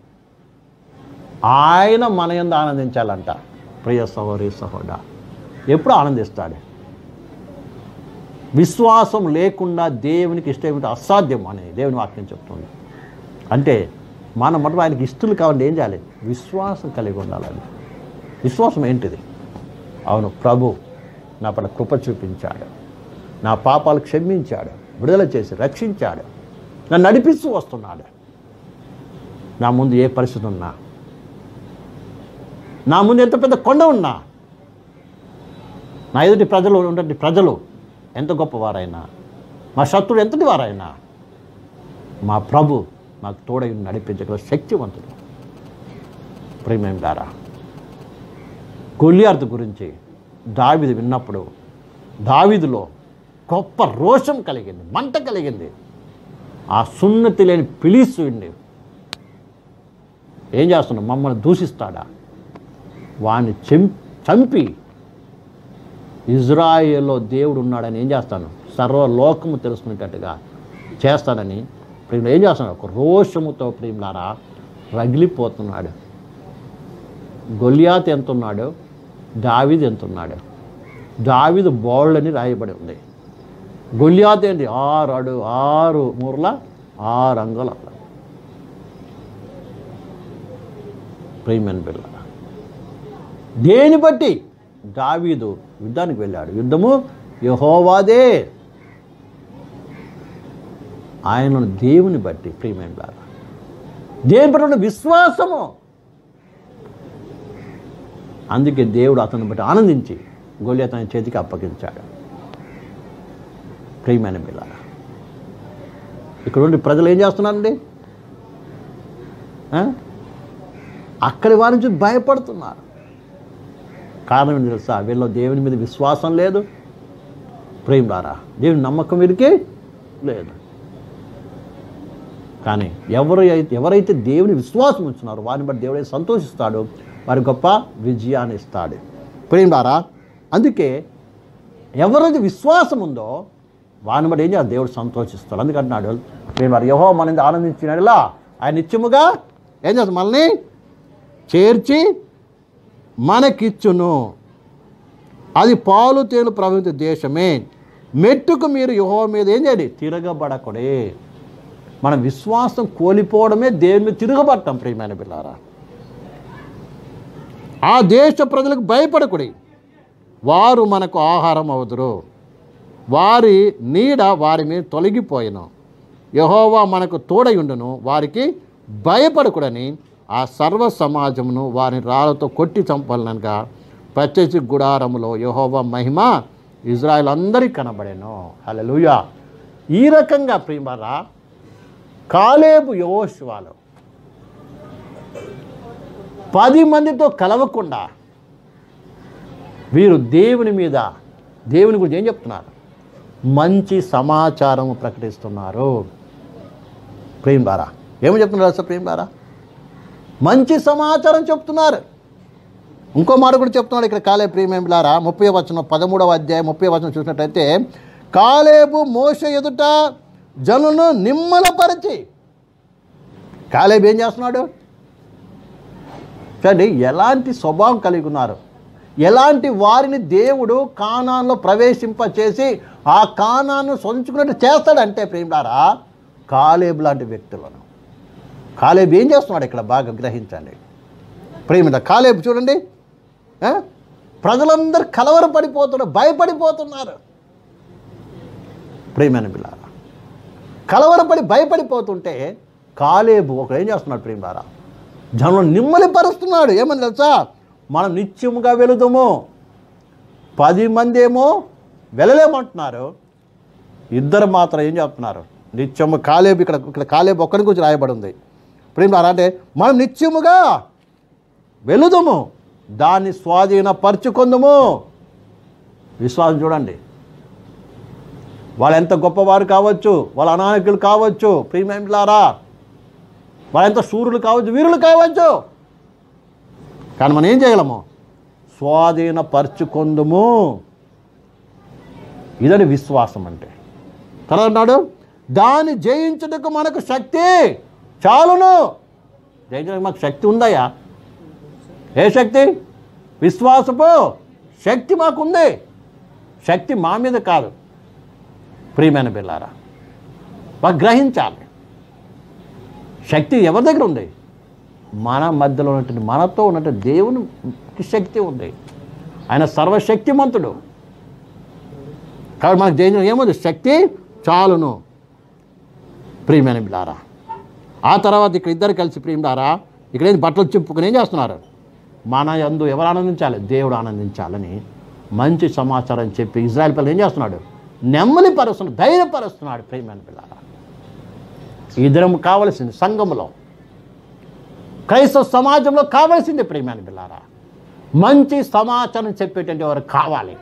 ఆయన మన యందు ఆనందించాలంట. ప్రియ సహోదరి సహోదరా, ఎప్పుడు ఆనందిస్తాడు? విశ్వాసం లేకుండా దేవునికి ఇష్టం అసాధ్యం అని దేవుని వాక్యం చెప్తుంది. అంటే మనం మొత్తం ఆయనకి ఇష్టలు కావాలంటే ఏం చేయాలి, విశ్వాసం కలిగి ఉండాలని. విశ్వాసం ఏంటిది? అవును, ప్రభు నా పట్ల కృప చూపించాడు, నా పాపాలు క్షమించాడు, విడుదల చేసి రక్షించాడు, నన్ను నడిపిస్తూ వస్తున్నాడు. నా ముందు ఏ పరిస్థితి ఉన్నా, నా ముందు ఎంత పెద్ద కొండ ఉన్నా, నా ఎదుటి ప్రజలు ఎంత గొప్పవారైనా, మా శత్రుడు ఎంతటి వారైనా, మా ప్రభు మాకు తోడై నడిపించగల శక్తివంతుడు. ప్రియమైన గారా, గొల్యాతు గురించి దావీదు విన్నప్పుడు దావీదులో గొప్ప రోషం కలిగింది, మంట కలిగింది. ఆ సున్నతి లేని ఫిలిష్తీయుణ్ణి ఏం చేస్తున్నాడు, మమ్మల్ని దూషిస్తాడా, వాడిని చంపి ఇజ్రాయేల్లో దేవుడు ఉన్నాడని ఏం చేస్తాను, సర్వలోకము తెలుసుకునేటట్టుగా చేస్తాడని ప్రియులు ఏం చేస్తున్నాడు, ఒక రోషముతో ప్రియులారా రగిలిపోతున్నాడు. గొల్యాతు ఎంత ఉన్నాడు, దావీదు ఎంత ఉన్నాడు? దావీదు బోళ్ళని రాయబడి ఉంది. గొల్యాతు ఏంటి, 6 మూరల 6 అంగుళాల. ప్రియమైన బిడ్డలారా, దేని బట్టి దావీదు యుద్ధానికి వెళ్ళాడు? యుద్ధము యెహోవాదే. ఆయనను దేవుని బట్టి ప్రియమైన వారు, దేవుని పట్ల విశ్వాసము. అందుకే దేవుడు అతన్ని బట్టి ఆనందించి గొల్లియాతు అతని చేతికి అప్పగించాడు. ప్రియమైన బిడ్డలారా, ఇక్కడ ఉండి ప్రజలు ఏం చేస్తున్నారండి? అక్కడి వారి నుంచి భయపడుతున్నారు. కారణం ఏంటి తెలుసా? వీళ్ళు దేవుని మీద విశ్వాసం లేదు. ప్రియలారా, దేవుని నమ్మకం వీరికి లేదు. కానీ ఎవరైతే దేవుని విశ్వాసం ఉంచున్నారో వారిని బట్టి దేవుడే సంతోషిస్తాడు, వారి గొప్ప విజయాన్ని ఇస్తాడు. ప్రియలారా, అందుకే ఎవరైతే విశ్వాసం ఉందో వారిని బట్టి ఏం చేయాలి? దేవుడు సంతోషిస్తాడు. అందుకంటున్నాడు ప్రియలారా, యెహోవా మన మీద ఆనందించినలా ఆయన నిత్యముగా ఏం చేస్తాడు? మనల్ని చేర్చి మనకిచ్చును. అది పాలు తేనెలు ప్రవహించే దేశమే. మెట్టుకు మీరు యెహోవా మీద ఏం చేయండి? తిరగబడకూడే. మన విశ్వాసం కోల్పోవడమే దేవుని మీద తిరగబడటం. ప్రియమైన బిడ్డలారా, ఆ దేశ ప్రజలకు భయపడకూడదు. వారు మనకు ఆహారం అవుదురు, వారి నీడ వారి మీద తొలగిపోయిను. యెహోవా మనకు తోడయుండును, వారికి భయపడకూడని ఆ సర్వ సమాజమును వారిని రాళ్ళతో కొట్టి చంపాలనగా ప్రత్యక్ష గుడారములో యెహోవా మహిమ ఇజ్రాయెల్ అందరికీ కనబడెను. హల్లెలూయా. ఈ రకంగా ప్రియమారా, కాలేబు యెహోషువలు 10 మందితో కలవకుండా వీరు దేవుని గురించి ఏం చెప్తున్నారు? మంచి సమాచారం ప్రకటిస్తున్నారు. ప్రియమారా, ఏమని చెప్తున్నారు అసలు? ప్రియమారా, మంచి సమాచారం చెప్తున్నారు. ఇంకో మాట కూడా చెప్తున్నాడు ఇక్కడ కాలేబు. ప్రియమేంలారా, 30వ వచనం 13వ అధ్యాయం 30వ వచనం చూసినట్టయితే, కాలేబు మోషే ఎదుట జనులను నిమ్మలపరిచి. కాలేబు ఏం చేస్తున్నాడు? చూడండి, ఎలాంటి స్వభావం కలిగి ఉన్నారు, ఎలాంటి వారిని దేవుడు కానాన్లో ప్రవేశింపచేసి ఆ కానాన్ను సొంచుకున్నట్టు చేస్తాడంటే ప్రియమేంలారా, కాలేబు లాంటి వ్యక్తులను. కాలేబు ఏం చేస్తున్నాడు ఇక్కడ బాగా గ్రహించండి. ప్రియమైన కాలేబు చూడండి, ప్రజలందరూ కలవరపడిపోతున్నారు, భయపడిపోతున్నారు. ప్రియమైన బిడ్డలారా, కలవరపడి భయపడిపోతుంటే కాలేబు ఒకడు ఏం చేస్తున్నాడు? ప్రియమారా, జనం నిమ్మలిపరుస్తున్నాడు. ఏమని తెలుసా? మనం నిత్యముగా వెళుదాము. 10 మంది ఏమో వెళ్ళలేమంటున్నారు, 2 మాత్రం ఏం చెప్తున్నారు? నిత్యము. కాలేబు ఇక్కడ కాలేబు ఒక్కడి గురించి రాయబడి ఉంది. ప్రియమారా, అంటే మనం నిత్యముగా వెళుదాము, దాన్ని స్వాధీనపరచుకుందాము. విశ్వాసం చూడండి, వాళ్ళు ఎంత గొప్పవారు కావచ్చు, వాళ్ళ అనాయకులు కావచ్చు, ప్రియమేంలారా, వాళ్ళు ఎంత శూరులు కావచ్చు, వీరులు కావచ్చు, కానీ మనం ఏం చేయగలము? స్వాధీనపరచుకుందాము. ఇదని విశ్వాసం అంటే. తర్వాత అన్నాడు, దాన్ని జయించుటకు మనకు శక్తి చాలును. జయించడానికి మాకు శక్తి ఉందయ్యా. ఏ శక్తి? విశ్వాసపు శక్తి మాకుంది. శక్తి మా మీద కాదు. ప్రియమైన బిడ్డలారా, మాకు గ్రహించాలి. శక్తి ఎవరి దగ్గర ఉంది? మన మధ్యలో ఉన్నటువంటి, మనతో ఉన్నటువంటి దేవునికి శక్తి ఉంది. ఆయన సర్వశక్తిమంతుడు. కాబట్టి మనకు జయించడం ఏముంది? శక్తి చాలును. ప్రియమైన బిడ్డలారా, ఆ తర్వాత ఇక్కడ ఇద్దరు కలిసి ప్రియలారా ఇక్కడ ఏం బట్టలు చింపుకుని ఏం చేస్తున్నారు? మన యందు ఎవరు ఆనందించాలి? దేవుడు ఆనందించాలని మంచి సమాచారం చెప్పి ఇజ్రాయెల్ పిల్లలు ఏం చేస్తున్నాడు? నెమ్మదిపరుస్తున్నాడు, ధైర్యపరుస్తున్నాడు. ప్రియమైన బిడ్డలారా, ఇద్దరం కావలసింది సంఘంలో, క్రైస్తవ సమాజంలో కావలసింది. ప్రియమైన బిడ్డలారా, మంచి సమాచారం చెప్పేటువంటి వారు కావాలి.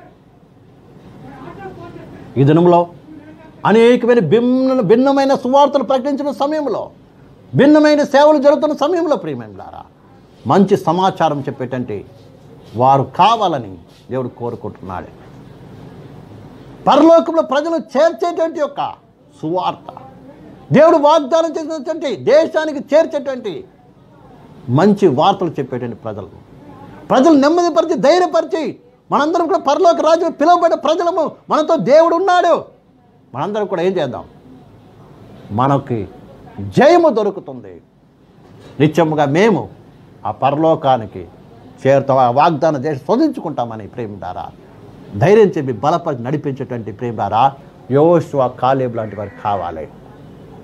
ఈ దినంలో అనేకమైన భిన్నమైన సువార్తలు ప్రకటించిన సమయంలో, భిన్నమైన సేవలు జరుగుతున్న సమయంలో ప్రియమైన బిడ్డలారా, మంచి సమాచారం చెప్పేటువంటి వారు కావాలని దేవుడు కోరుకుంటున్నాడు. పరలోకంలో ప్రజలు చేర్చేటువంటి యొక్క సువార్త, దేవుడు వాగ్దానం చేసినటువంటి దేశానికి చేర్చేటువంటి మంచి వార్తలు చెప్పేటువంటి ప్రజలు నెమ్మదిపరిచి, ధైర్యపరిచి, మనందరం కూడా పరలోక రాజు పిలువబడ్డ ప్రజలము, మనతో దేవుడు ఉన్నాడు, మనందరం కూడా ఏం చేద్దాం? మనకి జయము దొరుకుతుంది. నిత్యముగా మేము ఆ పరలోకానికి చేరుతాం, ఆ వాగ్దాన దేశం శోధించుకుంటామని ప్రేమిడారా ధైర్యం చెప్పి బలపరిచి నడిపించేటువంటి ప్రేమిడారా యెహోషువ, కాలేబు లాంటి వారు కావాలి.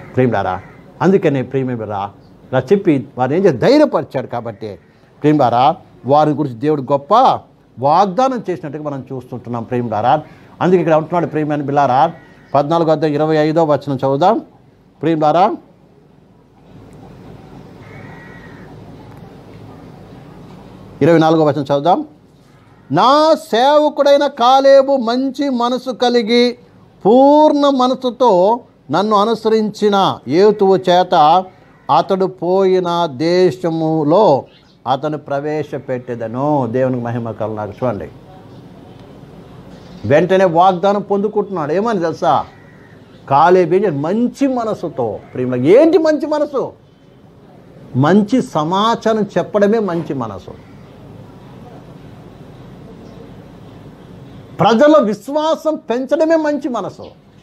ప్రేమిలారా. అందుకనే ప్రేమిరా ఇలా చెప్పి వారిని ఏం చేసి ధైర్యపరిచాడు. కాబట్టి ప్రేమిలారా వారి గురించి దేవుడు గొప్ప వాగ్దానం చేసినట్టుగా మనం చూస్తుంటున్నాం ప్రేమిలారా. అందుకే ఇక్కడ ఉంటున్నాడు ప్రేమైన బిల్లారా. 14:25 చదువుదాం ప్రేమిలారా. 24 చదువుదాం. నా సేవకుడైన కాలేబు మంచి మనసు కలిగి పూర్ణ మనసుతో నన్ను అనుసరించిన యేతువు చేత అతడు పోయిన దేశములో అతను ప్రవేశపెట్టెదను. దేవునికి మహిమ కలుగును. చూడండి, వెంటనే వాగ్దానం పొందుకుంటున్నాడు. ఏమని తెలుసా? కాలేబు మంచి మనసుతో. ప్రేమ ఏంటి మంచి మనసు? మంచి సమాచారం చెప్పడమే మంచి మనసు. ప్రజల విశ్వాసం పెంచడమే మంచి మనసు.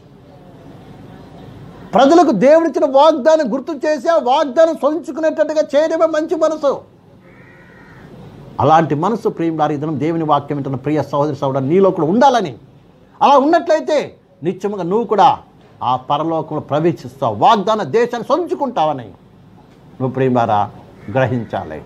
ప్రజలకు దేవుడిచ్చిన వాగ్దానం గుర్తు చేసి ఆ వాగ్దానం సొంచుకునేటట్టుగా చేయడమే మంచి మనసు. అలాంటి మనసు ప్రియులారా, ఈ దినం దేవుని వాక్యం వింటున్న ప్రియ సహోదరి సహోదరుడు నీలో కూడా ఉండాలని, అలా ఉన్నట్లయితే నిత్యముగా నువ్వు కూడా ఆ పరలోకంలో ప్రవేశిస్తావు, వాగ్దాన దేశాన్ని సొంచుకుంటావని నువ్వు ప్రియులారా గ్రహించాలి.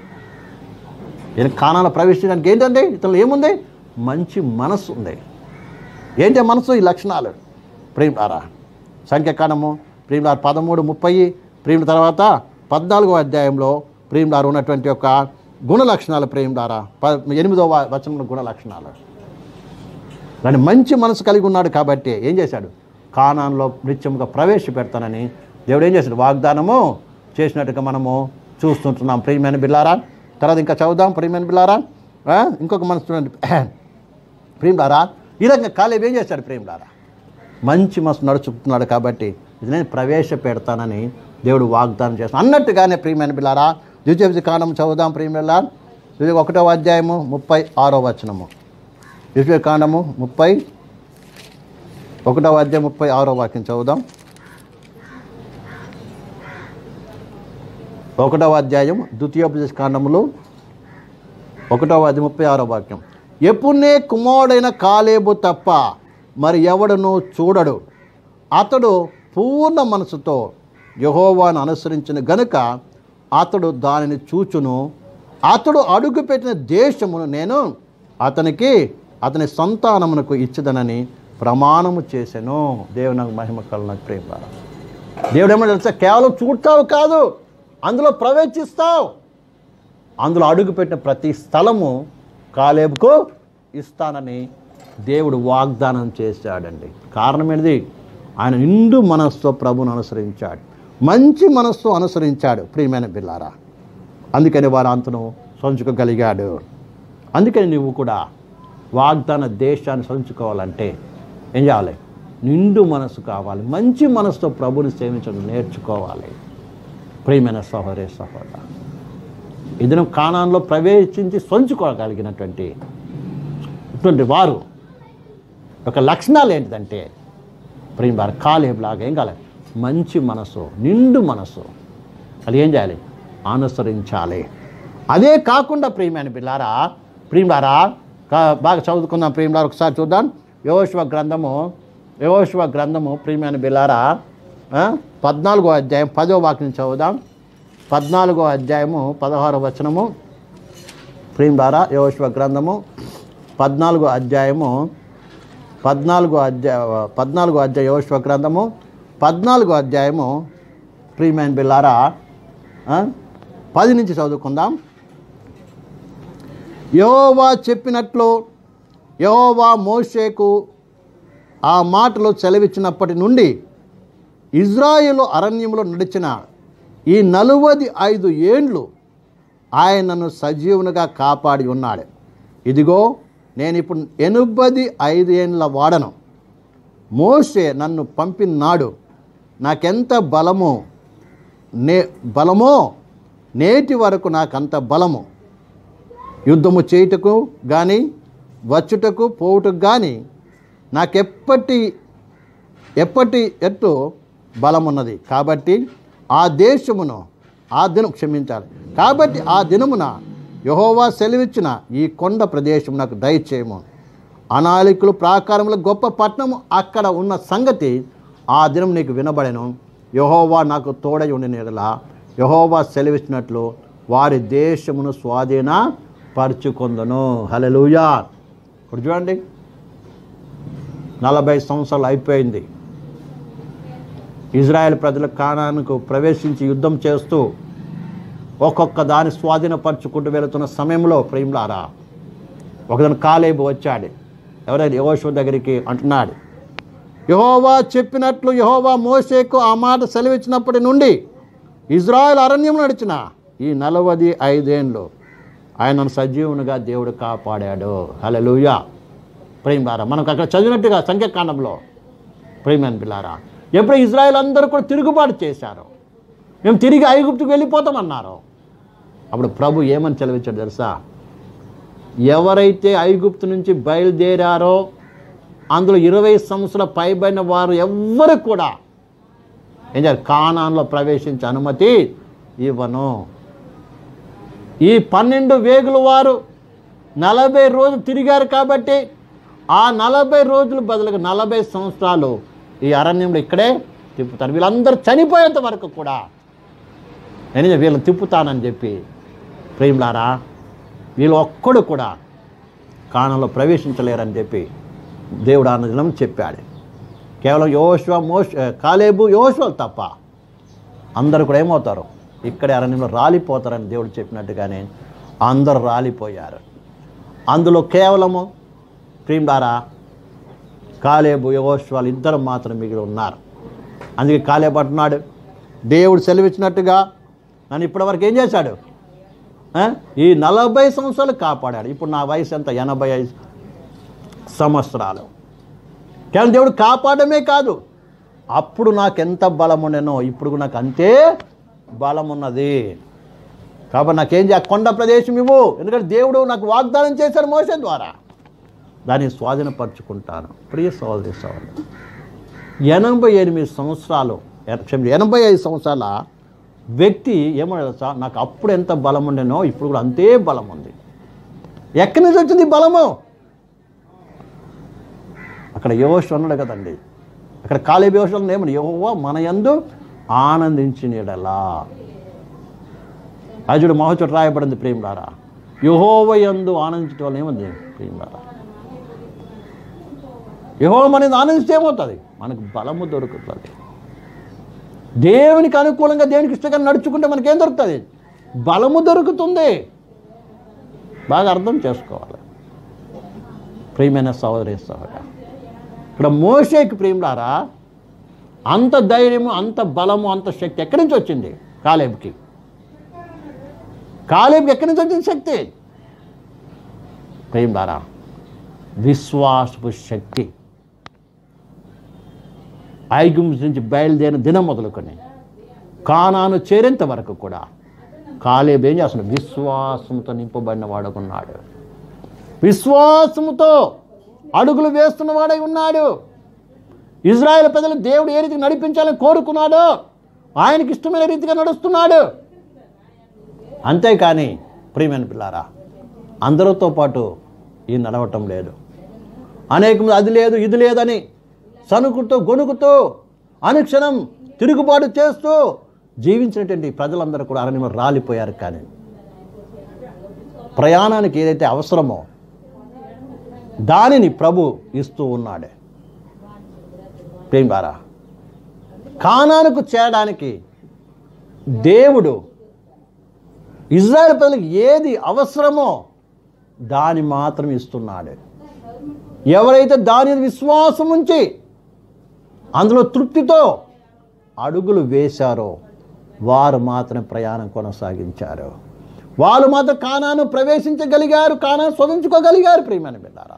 కానాలో ప్రవేశించడానికి ఏంటంటే ఇతరులు ఏముంది? మంచి మనసు ఉంది. ఏంటి మనసు? ఈ లక్షణాలు ప్రియులారా. సంఖ్యాకాండము ప్రియులారా 13:30 ప్రియుల తర్వాత 14వ అధ్యాయంలో ప్రియులారా ఉన్నటువంటి యొక్క గుణ లక్షణాలు ప్రియులారా 8వ వచనంలో గుణ లక్షణాలు. దాన్ని మంచి మనసు కలిగి ఉన్నాడు కాబట్టి ఏం చేశాడు? కానాన్లో నిత్యముగా ప్రవేశపెడతానని దేవుడు ఏం చేశాడు? వాగ్దానము చేసినట్టుగా మనము చూస్తుంటున్నాం ప్రియమైన బిల్లారా. తర్వాత ఇంకా చదువుదాం ప్రియమైన బిల్లారా. ఇంకొక మనసు చూడండి ప్రియులారా. ఈ రకంగా కాలేబు ఏం చేశాడు? ప్రియులారా మంచి మనసు నడుచుకుంటున్నాడు కాబట్టి ఇది నేను ప్రవేశపెడతానని దేవుడు వాగ్దానం చేస్తాను అన్నట్టుగానే ప్రియమైన బిల్లారా. ద్వితీయోపదేశకాండం చదువుదాం ప్రియమైన 1వ అధ్యాయము 36వ వచనము. ద్వితీయోపదేశకాండము 1వ అధ్యాయం 36వ వాక్యం చదువుదాం. 1వ అధ్యాయం ద్వితీయోపదేశకాండములు 1వ అధ్యాయం 36వ వాక్యం. ఎప్పునే కుమారుడైన కాలేబు తప్ప మరి ఎవడును చూడడు. అతడు పూర్ణ మనసుతో యెహోవాను అనుసరించిన గనుక అతడు దానిని చూచును. అతడు అడుగుపెట్టిన దేశమును నేను అతనికి అతని సంతానమునకు ఇచ్చదనని ప్రమాణము చేశాను. దేవుని మహిమ కలుగును. ప్రేమ దేవుడు ఏమన్నా తెలుసా? కేవలం చూడతావు కాదు, అందులో ప్రవేశిస్తావు. అందులో అడుగుపెట్టిన ప్రతి స్థలము కాలేబుకు ఇస్తానని దేవుడు వాగ్దానం చేశాడండి. కారణం ఏంటిది? ఆయన నిండు మనస్సుతో ప్రభువును అనుసరించాడు, మంచి మనస్సు అనుసరించాడు ప్రియమైన బిల్లారా. అందుకని వారు అంతను సొంచుకోగలిగాడు. అందుకని నువ్వు కూడా వాగ్దాన దేశాన్ని సొంచుకోవాలంటే ఏం చేయాలి? నిండు మనసు కావాలి, మంచి మనసుతో ప్రభువుని సేవించడం నేర్చుకోవాలి ప్రియమైన సహోదరి సహోదరు. ఇదిన కానాన్లో ప్రవేశించి సొంచుకోగలిగినటువంటి వారు ఒక లక్షణాలు ఏంటిదంటే ప్రియవారు కాలేబులాగా ఏం కావాలి? మంచి మనసు, నిండు మనసు. అది ఏం చేయాలి? అనుసరించాలి. అదే కాకుండా ప్రియమైన బిల్లారా, ప్రియవారా బాగా చదువుకుందాం ప్రియవారు. ఒకసారి చూద్దాం యెహోషువ గ్రంథము ప్రియమైన బిల్లారా 14వ అధ్యాయం 10వ వాక్యం చదువుదాం. 14వ అధ్యాయము 16వ వచనము ప్రియవారా. యెహోషువ గ్రంథము 14వ అధ్యాయము యెహోషువ గ్రంథము 14వ అధ్యాయము ప్రియమైన బిల్లారా 10 నుంచి చదువుకుందాం. యెహోవా చెప్పినట్లు యెహోవా మోషేకు ఆ మాటలు సెలవిచ్చినప్పటి నుండి ఇజ్రాయేలు అరణ్యంలో నడిచిన ఈ 45 ఏండ్లు ఆయనను సజీవునిగా కాపాడి ఉన్నాడు. ఇదిగో నేను ఇప్పుడు 85 ఏండ్ల వాడను. మోషే నన్ను పంపినాడు. నాకెంత బలమో నేటి వరకు నాకంత బలము. యుద్ధము చేయుటకు కానీ వచ్చుటకు పోవుటకు కానీ నాకెప్పటి ఎట్టు బలమున్నది. కాబట్టి ఆ దినమున యెహోవా సెలవిచ్చిన ఈ కొండ ప్రదేశం నాకు దయచేయము. అనాలికులు ప్రాకారముల గొప్ప పట్టణము అక్కడ ఉన్న సంగతి ఆ దినం నీకు వినబడెను. యెహోవా నాకు తోడై ఉండిన యెడల యెహోవా సెలవిచ్చినట్లు వారి దేశమును స్వాధీన పరుచుకొందును. హల్లెలూయా. ఇప్పుడు చూడండి, 40 సంవత్సరాలు అయిపోయింది. ఇజ్రాయెల్ ప్రజలు కానానుకు ప్రవేశించి యుద్ధం చేస్తూ ఒక్కొక్క దాన్ని స్వాధీనపరుచుకుంటూ వెళుతున్న సమయంలో ప్రియులారా, ఒకదాని కాలేబు వచ్చాడు. ఎవరైనా యెహోషువ దగ్గరికి అంటున్నాడు, యెహోవా చెప్పినట్లు యెహోవా మోషేకు ఆ మాట సెలవిచ్చినప్పటి నుండి ఇజ్రాయెల్ అరణ్యంలో నడిచిన ఈ 45 ఏండ్లు ఆయనను సజీవునిగా దేవుడు కాపాడాడు. హల్లెలూయా. ప్రియులారా, మనకు అక్కడ చదివినట్టుగా సంఖ్యాకాండంలో ప్రియమైన పిల్లారా, ఎప్పుడు ఇజ్రాయెల్ అందరూ కూడా తిరుగుబాటు చేశారు, మేము తిరిగి ఐగుప్తుకు వెళ్ళిపోతామన్నారు. అప్పుడు ప్రభు ఏమని సెలవిచ్చాడు తెలుసా? ఎవరైతే ఐగుప్తు నుంచి బయలుదేరారో అందులో 20 సంవత్సరాల పైబడిన వారు ఎవ్వరు కూడా ఏం చేయాలి? కానాన్లో ప్రవేశించే అనుమతి ఇవ్వను. ఈ 12 వేగుల వారు 40 రోజులు తిరిగారు కాబట్టి ఆ 40 రోజులు బదులుగా 40 సంవత్సరాలు ఈ అరణ్యంలో ఇక్కడే తిప్పుతాను. వీళ్ళందరూ చనిపోయేంత వరకు కూడా నేను వీళ్ళని తిప్పుతానని చెప్పి ప్రియులారా, వీళ్ళు ఒక్కడు కూడా కానాన్లో ప్రవేశించలేరని చెప్పి దేవుడు ఆ దినం చెప్పాడు. కేవలం కాలేబు యెహోషువ తప్ప అందరూ కూడా ఏమవుతారు? ఇక్కడే అరణ్యంలో రాలిపోతారని దేవుడు చెప్పినట్టుగానే అందరూ రాలిపోయారు. అందులో కేవలము ప్రియులారా కాలేబు యెహోషువలు ఇద్దరు మాత్రం మిగిలి ఉన్నారు. అందుకే కాలేబు అంటున్నాడు, దేవుడు సెలవిచ్చినట్టుగా నన్ను ఇప్పటివరకు ఏం చేశాడు? ఈ 40 సంవత్సరాలు కాపాడాడు. ఇప్పుడు నా వయసు ఎంత? 85 సంవత్సరాలు. కానీ దేవుడు కాపాడమే కాదు, అప్పుడు నాకు ఎంత బలం ఉండేనో ఇప్పుడు నాకు అంతే బలం ఉన్నది. కాబట్టి నాకేం చేయ కొండ ప్రదేశం ఇవ్వు, ఎందుకంటే దేవుడు నాకు వాగ్దానం చేశాడు మోషే ద్వారా, దాన్ని స్వాధీనపరుచుకుంటాను. ప్రియ సోదరి సోదరులు, 88 సంవత్సరాలు 85 సంవత్సరాల వ్యక్తి ఏమన్నా సార్, నాకు అప్పుడు ఎంత బలం ఉండేనో ఇప్పుడు కూడా అంతే బలం ఉంది. ఎక్కడి నుంచి వచ్చింది బలము? అక్కడ యెహోషువ అన్నాడు కదండి, అక్కడ కాలేబు యెహోషువ ఏమని, యెహోవా మన యందు ఆనందించిన యెడల. అజుడు మహోచోట రాయబడింది ప్రియులారా, యెహోవా యందు ఆనందించడం వల్ల ఏముంది ప్రియులారా? యెహోవా మనది ఆనందిస్తే ఏమవుతుంది? మనకు బలము దొరుకుతుంది. దేవునికి అనుకూలంగా దేవునికి ఇష్టంగా నడుచుకుంటే మనకేం దొరుకుతుంది? బలము దొరుకుతుంది. బాగా అర్థం చేసుకోవాలి ప్రియమైన సహోదరి సహోదరు. ఇక్కడ మోషేకి ప్రియులారా అంత ధైర్యము, అంత బలము, అంత శక్తి ఎక్కడి నుంచి వచ్చింది? కాలేబుకి ఎక్కడి నుంచి వచ్చింది శక్తి? ప్రియులారా విశ్వాసపు శక్తి. ఐగుప్తు నుంచి బయలుదేరిన దినం మొదలుకొని కానాను చేరేంత వరకు కూడా కాలేబు ఏం చేస్తున్నాడు? విశ్వాసంతో నింపబడిన వాడుకున్నాడు. విశ్వాసముతో అడుగులు వేస్తున్న వాడై ఉన్నాడు. ఇజ్రాయెల్ ప్రజలు దేవుడు ఏ రీతిగా నడిపించాలని కోరుకున్నాడో ఆయనకి ఇష్టమైన రీతిగా నడుస్తున్నాడు. అంతేకాని ప్రియమైన పిల్లారా, అందరితో పాటు ఈ నడవటం లేదు. అనేక మంది అది లేదు ఇది లేదని సనుకుతో గొనుకుతో అనుక్షణం తిరుగుబాటు చేస్తూ జీవించినటువంటి ప్రజలందరూ కూడా అరణ్యంలో రాలిపోయారు. కానీ ప్రయాణానికి ఏదైతే అవసరమో దానిని ప్రభు ఇస్తూ ఉన్నాడే. ప్రేమారా, కానానుకు చేరడానికి దేవుడు ఇజ్రాయెల్ ప్రజలకు ఏది అవసరమో దాని మాత్రం ఇస్తున్నాడు. ఎవరైతే దాని విశ్వాసం ఉంచి అందులో తృప్తితో అడుగులు వేశారో వారు మాత్రం ప్రయాణం కొనసాగించారు. వాళ్ళు మాత్రం కానాను ప్రవేశించగలిగారు, కానాను స్వదించుకోగలిగారు. ప్రియమైన బిడ్డారా,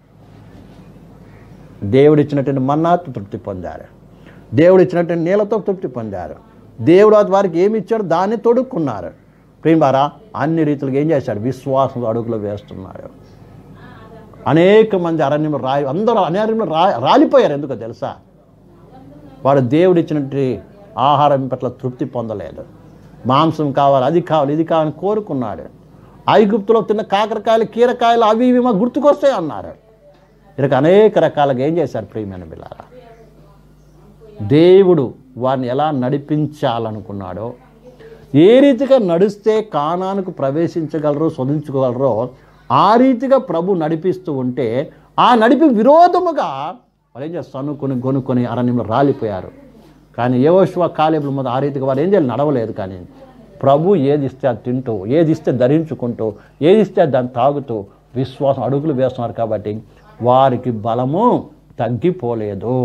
దేవుడిచ్చినటువంటి మన్నాతో తృప్తి పొందారు, దేవుడిచ్చినటువంటి నీళ్ళతో తృప్తి పొందారు. దేవుడు వారికి ఏమి ఇచ్చాడు దాన్ని తొడుక్కున్నారు. ప్రియమారా, అన్ని రీతులుగా ఏం చేశాడు? విశ్వాసంతో అడుగులు వేస్తున్నాడు. అనేక మంది అరణ్యంలో అందరూ అరణ్యంలో రాలిపోయారు. ఎందుకో తెలుసా? వాడు దేవుడు ఇచ్చినటువంటి ఆహారం పట్ల తృప్తి పొందలేదు. మాంసం కావాలి, అది కావాలి, ఇది కావాలని కోరుకున్నాడు. ఐగుప్తులో తిన్న కాకరకాయలు, కీరకాయలు అవి ఇవి మాకు గుర్తుకొస్తాయి అన్నారు. ఇక అనేక రకాలుగా ఏం చేశారు? ప్రియమైన బిడ్డలారా, దేవుడు వారిని ఎలా నడిపించాలనుకున్నాడో, ఏ రీతిగా నడిస్తే కానానుకు ప్రవేశించగలరో, శోధించుకోగలరో ఆ రీతిగా ప్రభు నడిపిస్తూ ఉంటే ఆ నడిపి విరోధముగా వాళ్ళు ఏం చేస్తారు, కొనుక్కొని అరణ్యంలో రాలిపోయారు. కానీ యెహోషువ కాలేబుల మీద ఆ రీతిగా వారు ఏం చేయాలి, నడవలేదు. కానీ ప్రభు ఏది ఇస్తే అది తింటూ, ఏది ఇస్తే ధరించుకుంటూ, ఏది ఇస్తే దాన్ని తాగుతూ విశ్వాసం అడుగులు వేస్తున్నారు. కాబట్టి వారికి బలము తగ్గిపోలేదు.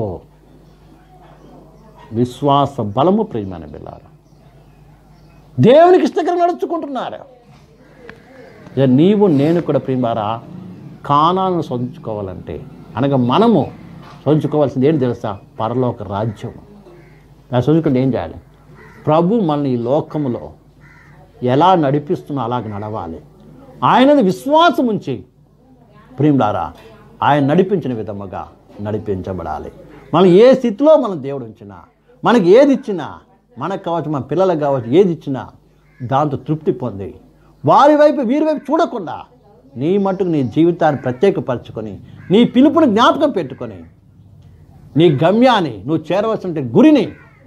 విశ్వాస బలము ప్రియమైన బిడ్డలారా, దేవునికి ఇష్టకరంగా నడుచుకుంటున్నారు. నీవు నేను కూడా ప్రియమారా కానాను శోధించుకోవాలంటే, అనగా మనము శోధించుకోవాల్సింది ఏంటి తెలుసా, పరలోక రాజ్యము. దాన్ని శోధించుకుంటే ఏం చేయాలి, ప్రభు మనల్ని ఈ లోకములో ఎలా నడిపిస్తున్నా అలాగ నడవాలి. ఆయనది విశ్వాసం ఉంచి ప్రియులారా ఆయన నడిపించిన విధముగా నడిపించబడాలి. మనం ఏ స్థితిలో మనం దేవుడు ఉంచినా, మనకి ఏది ఇచ్చినా, మనకు కావచ్చు, మన పిల్లలకు కావచ్చు, ఏది ఇచ్చినా దాంతో తృప్తి పొంది వారి వైపు వీరి వైపు చూడకుండా నీ మట్టుకు నీ జీవితాన్ని ప్రత్యేకపరచుకొని, నీ పిలుపుని జ్ఞాపకం పెట్టుకొని, నీ గమ్యాన్ని నువ్వు చేరవలసిన గురిని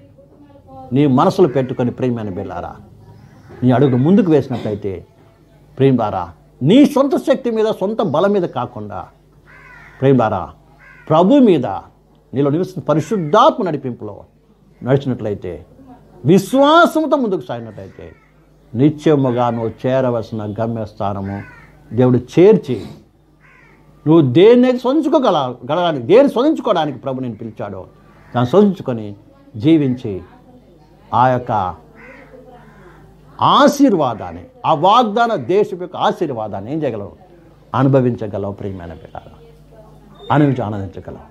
నీ మనసులో పెట్టుకొని ప్రియమైన బిడ్డలారా నీ అడుగు ముందుకు వేసినట్లయితే ప్రియలారా నీ సొంత శక్తి మీద, సొంత బలం మీద కాకుండా ప్రియలారా ప్రభు మీద నీలో నివసిస్తున్న పరిశుద్ధాత్మ నడిపింపులో నడిచినట్లయితే, విశ్వాసంతో ముందుకు సాగినట్లయితే నిత్యముగా నువ్వు చేరవలసిన గమ్యస్థానము దేవుడు చేర్చి, నువ్వు దేన్ని శోధించుకోగలడానికి, దేన్ని శోధించుకోవడానికి ప్రభు నేను పిలిచాడో దాన్ని శోధించుకొని జీవించి ఆ యొక్క ఆశీర్వాదాన్ని, ఆ వాగ్దాన దేశం యొక్క ఆశీర్వాదాన్ని ఏం చేయగలవు, అనుభవించగలవు. ప్రియమైన బిడ్డలారా ఆనందించగలవు.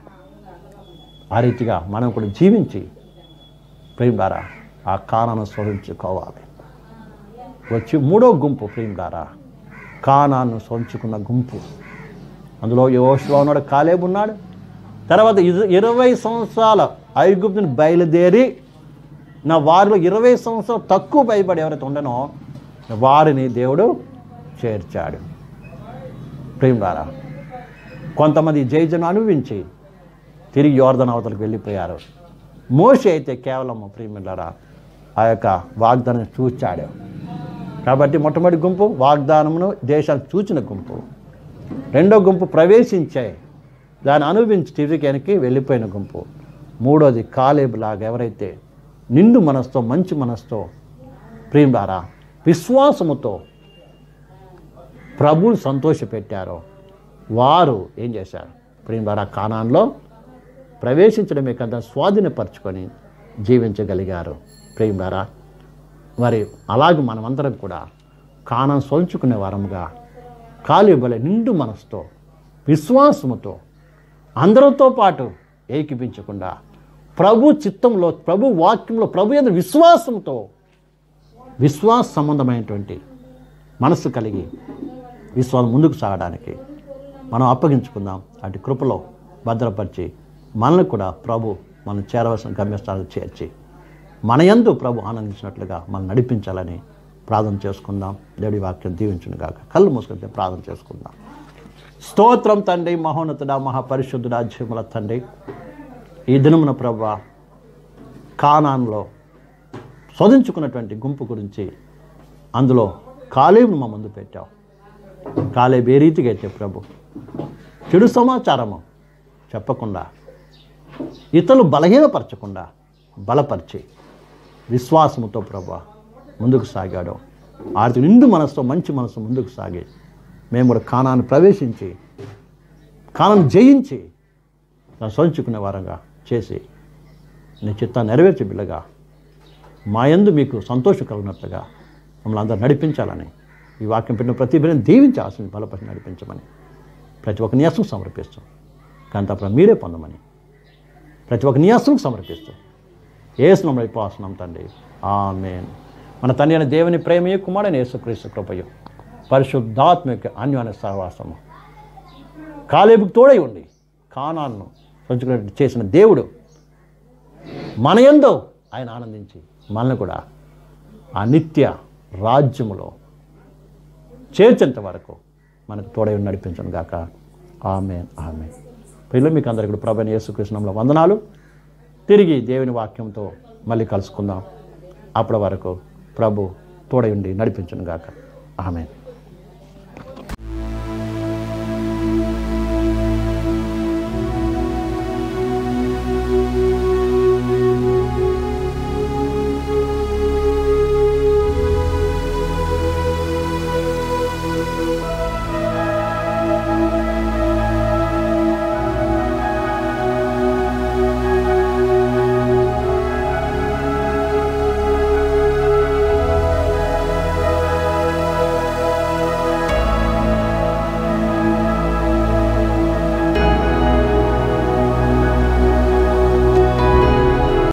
ఆ రీతిగా మనం కూడా జీవించి ప్రియులారా ఆ కానాను శోధించుకోవాలి. వచ్చి మూడో గుంపు ప్రియులారా కానాను శోధించుకున్న గుంపు. అందులో యెహోషువ ఉన్నాడు, కాలేబు ఉన్నాడు. తర్వాత 20 సంవత్సరాల ఐగుప్తుని బయలుదేరి నా వారిలో 20 సంవత్సరాలు తక్కువ భయపడి ఎవరైతే ఉండనో వారిని దేవుడు చేర్చాడు. ప్రియులారా కొంతమంది జయజను అనుభవించి తిరిగి యోర్దను అవతలకు వెళ్ళిపోయారు. మోషే అయితే కేవలం ప్రియులారా ఆ యొక్క వాగ్దానం చూచాడు. కాబట్టి మొట్టమొదటి గుంపు వాగ్దానమును దేశాన్ని చూచిన గుంపు. రెండో గుంపు ప్రవేశించే దాన్ని అనుభవించి తిరిగి వెనక్కి వెళ్ళిపోయిన గుంపు. మూడోది కాలేబు లాగా ఎవరైతే నిండు మనసుతో, మంచి మనసుతో ప్రియులారా విశ్వాసముతో ప్రభువుని సంతోషపెట్టారో వారు ఏం చేశారు, ప్రియులారా కానాన్లో ప్రవేశించడమే కదా స్వాధీనపరచుకొని జీవించగలిగారు. ప్రియులారా మరి అలాగే మనమందరం కూడా కానాను శోధించుకునే వారముగా కాలేబుల నిండు మనసుతో, విశ్వాసముతో అందరితో పాటు ఏకీపించకుండా ప్రభు చిత్తంలో, ప్రభు వాక్యంలో, ప్రభు యందు విశ్వాసంతో, విశ్వాస సంబంధమైనటువంటి మనసు కలిగి విశ్వాసం ముందుకు సాగడానికి మనం అప్పగించుకుందాం. అటు కృపలో భద్రపరిచి మనల్ని కూడా ప్రభు మనం చేరవలసిన గమ్యస్థానాలకు చేర్చి మన యందు ప్రభు ఆనందించినట్లుగా మనం నడిపించాలని ప్రార్థన చేసుకుందాం. దేవుడి వాక్యం దీవించును గాక. కళ్ళు మూసుకుంటే ప్రార్థన చేసుకుందాం. స్తోత్రం తండ్రి, మహోన్నతుడా, మహాపరిశుద్ధుడా, జీవముల తండ్రి, ఈ దినమున ప్రభువా కానాన్లో శోధించుకున్నటువంటి గుంపు గురించి అందులో కాలేబును మా ముందు పెట్టావు. కాలేబు ఏ రీతిగా అయితే ప్రభు చెడు సమాచారము చెప్పకుండా, ఇతరులు బలహీనపరచకుండా బలపరిచి విశ్వాసముతో ప్రభువా ముందుకు సాగాడు. ఆర్థిక నిండు మనసుతో, మంచి మనసు ముందుకు సాగి మేము కూడా కానాను ప్రవేశించి, కానాను జయించి దాన్ని శోధించుకునే వారంగా చేసి నీ చిత్తాన్ని నెరవేర్చే బిడ్డగా మా యందు మీకు సంతోషం కలిగినట్లుగా మమ్మల్ని అందరూ నడిపించాలని, ఈ వాక్యం పెట్టిన ప్రతి బిడ్డని దీవించి ఆశని బలపరిచి నడిపించమని ప్రతి ఒక్క నియాసం సమర్పిస్తాం. కానీ తప్ప మీరే పొందమని ప్రతి ఒక్క నియాసం సమర్పిస్తూ యేసునామములో అయిపోతున్నాం తండ్రి. ఆమేన్. మన తండ్రి అయిన దేవుని ప్రేమయు, కుమారుడైన యేసుక్రీస్తు కృపయు, పరిశుద్ధాత్మ యొక్క అన్యోన్య సహవాసము కాలేబుకు తోడై ఉండి కానాను సంచుకున్నట్టు చేసిన దేవుడు మన యందు ఆయన ఆనందించి మనల్ని కూడా ఆ నిత్య రాజ్యములో చేర్చేంత వరకు మనకు తోడై నడిపించను గాక. ఆమేన్. ఆమేన్. పిల్లలు మీకు అందరికీ కూడా ప్రభువైన యేసుక్రీస్తు నామములో వందనాలు. తిరిగి దేవుని వాక్యంతో మళ్ళీ కలుసుకుందాం. అప్పటి వరకు ప్రభు తోడై ఉండి నడిపించును గాక. ఆమేన్.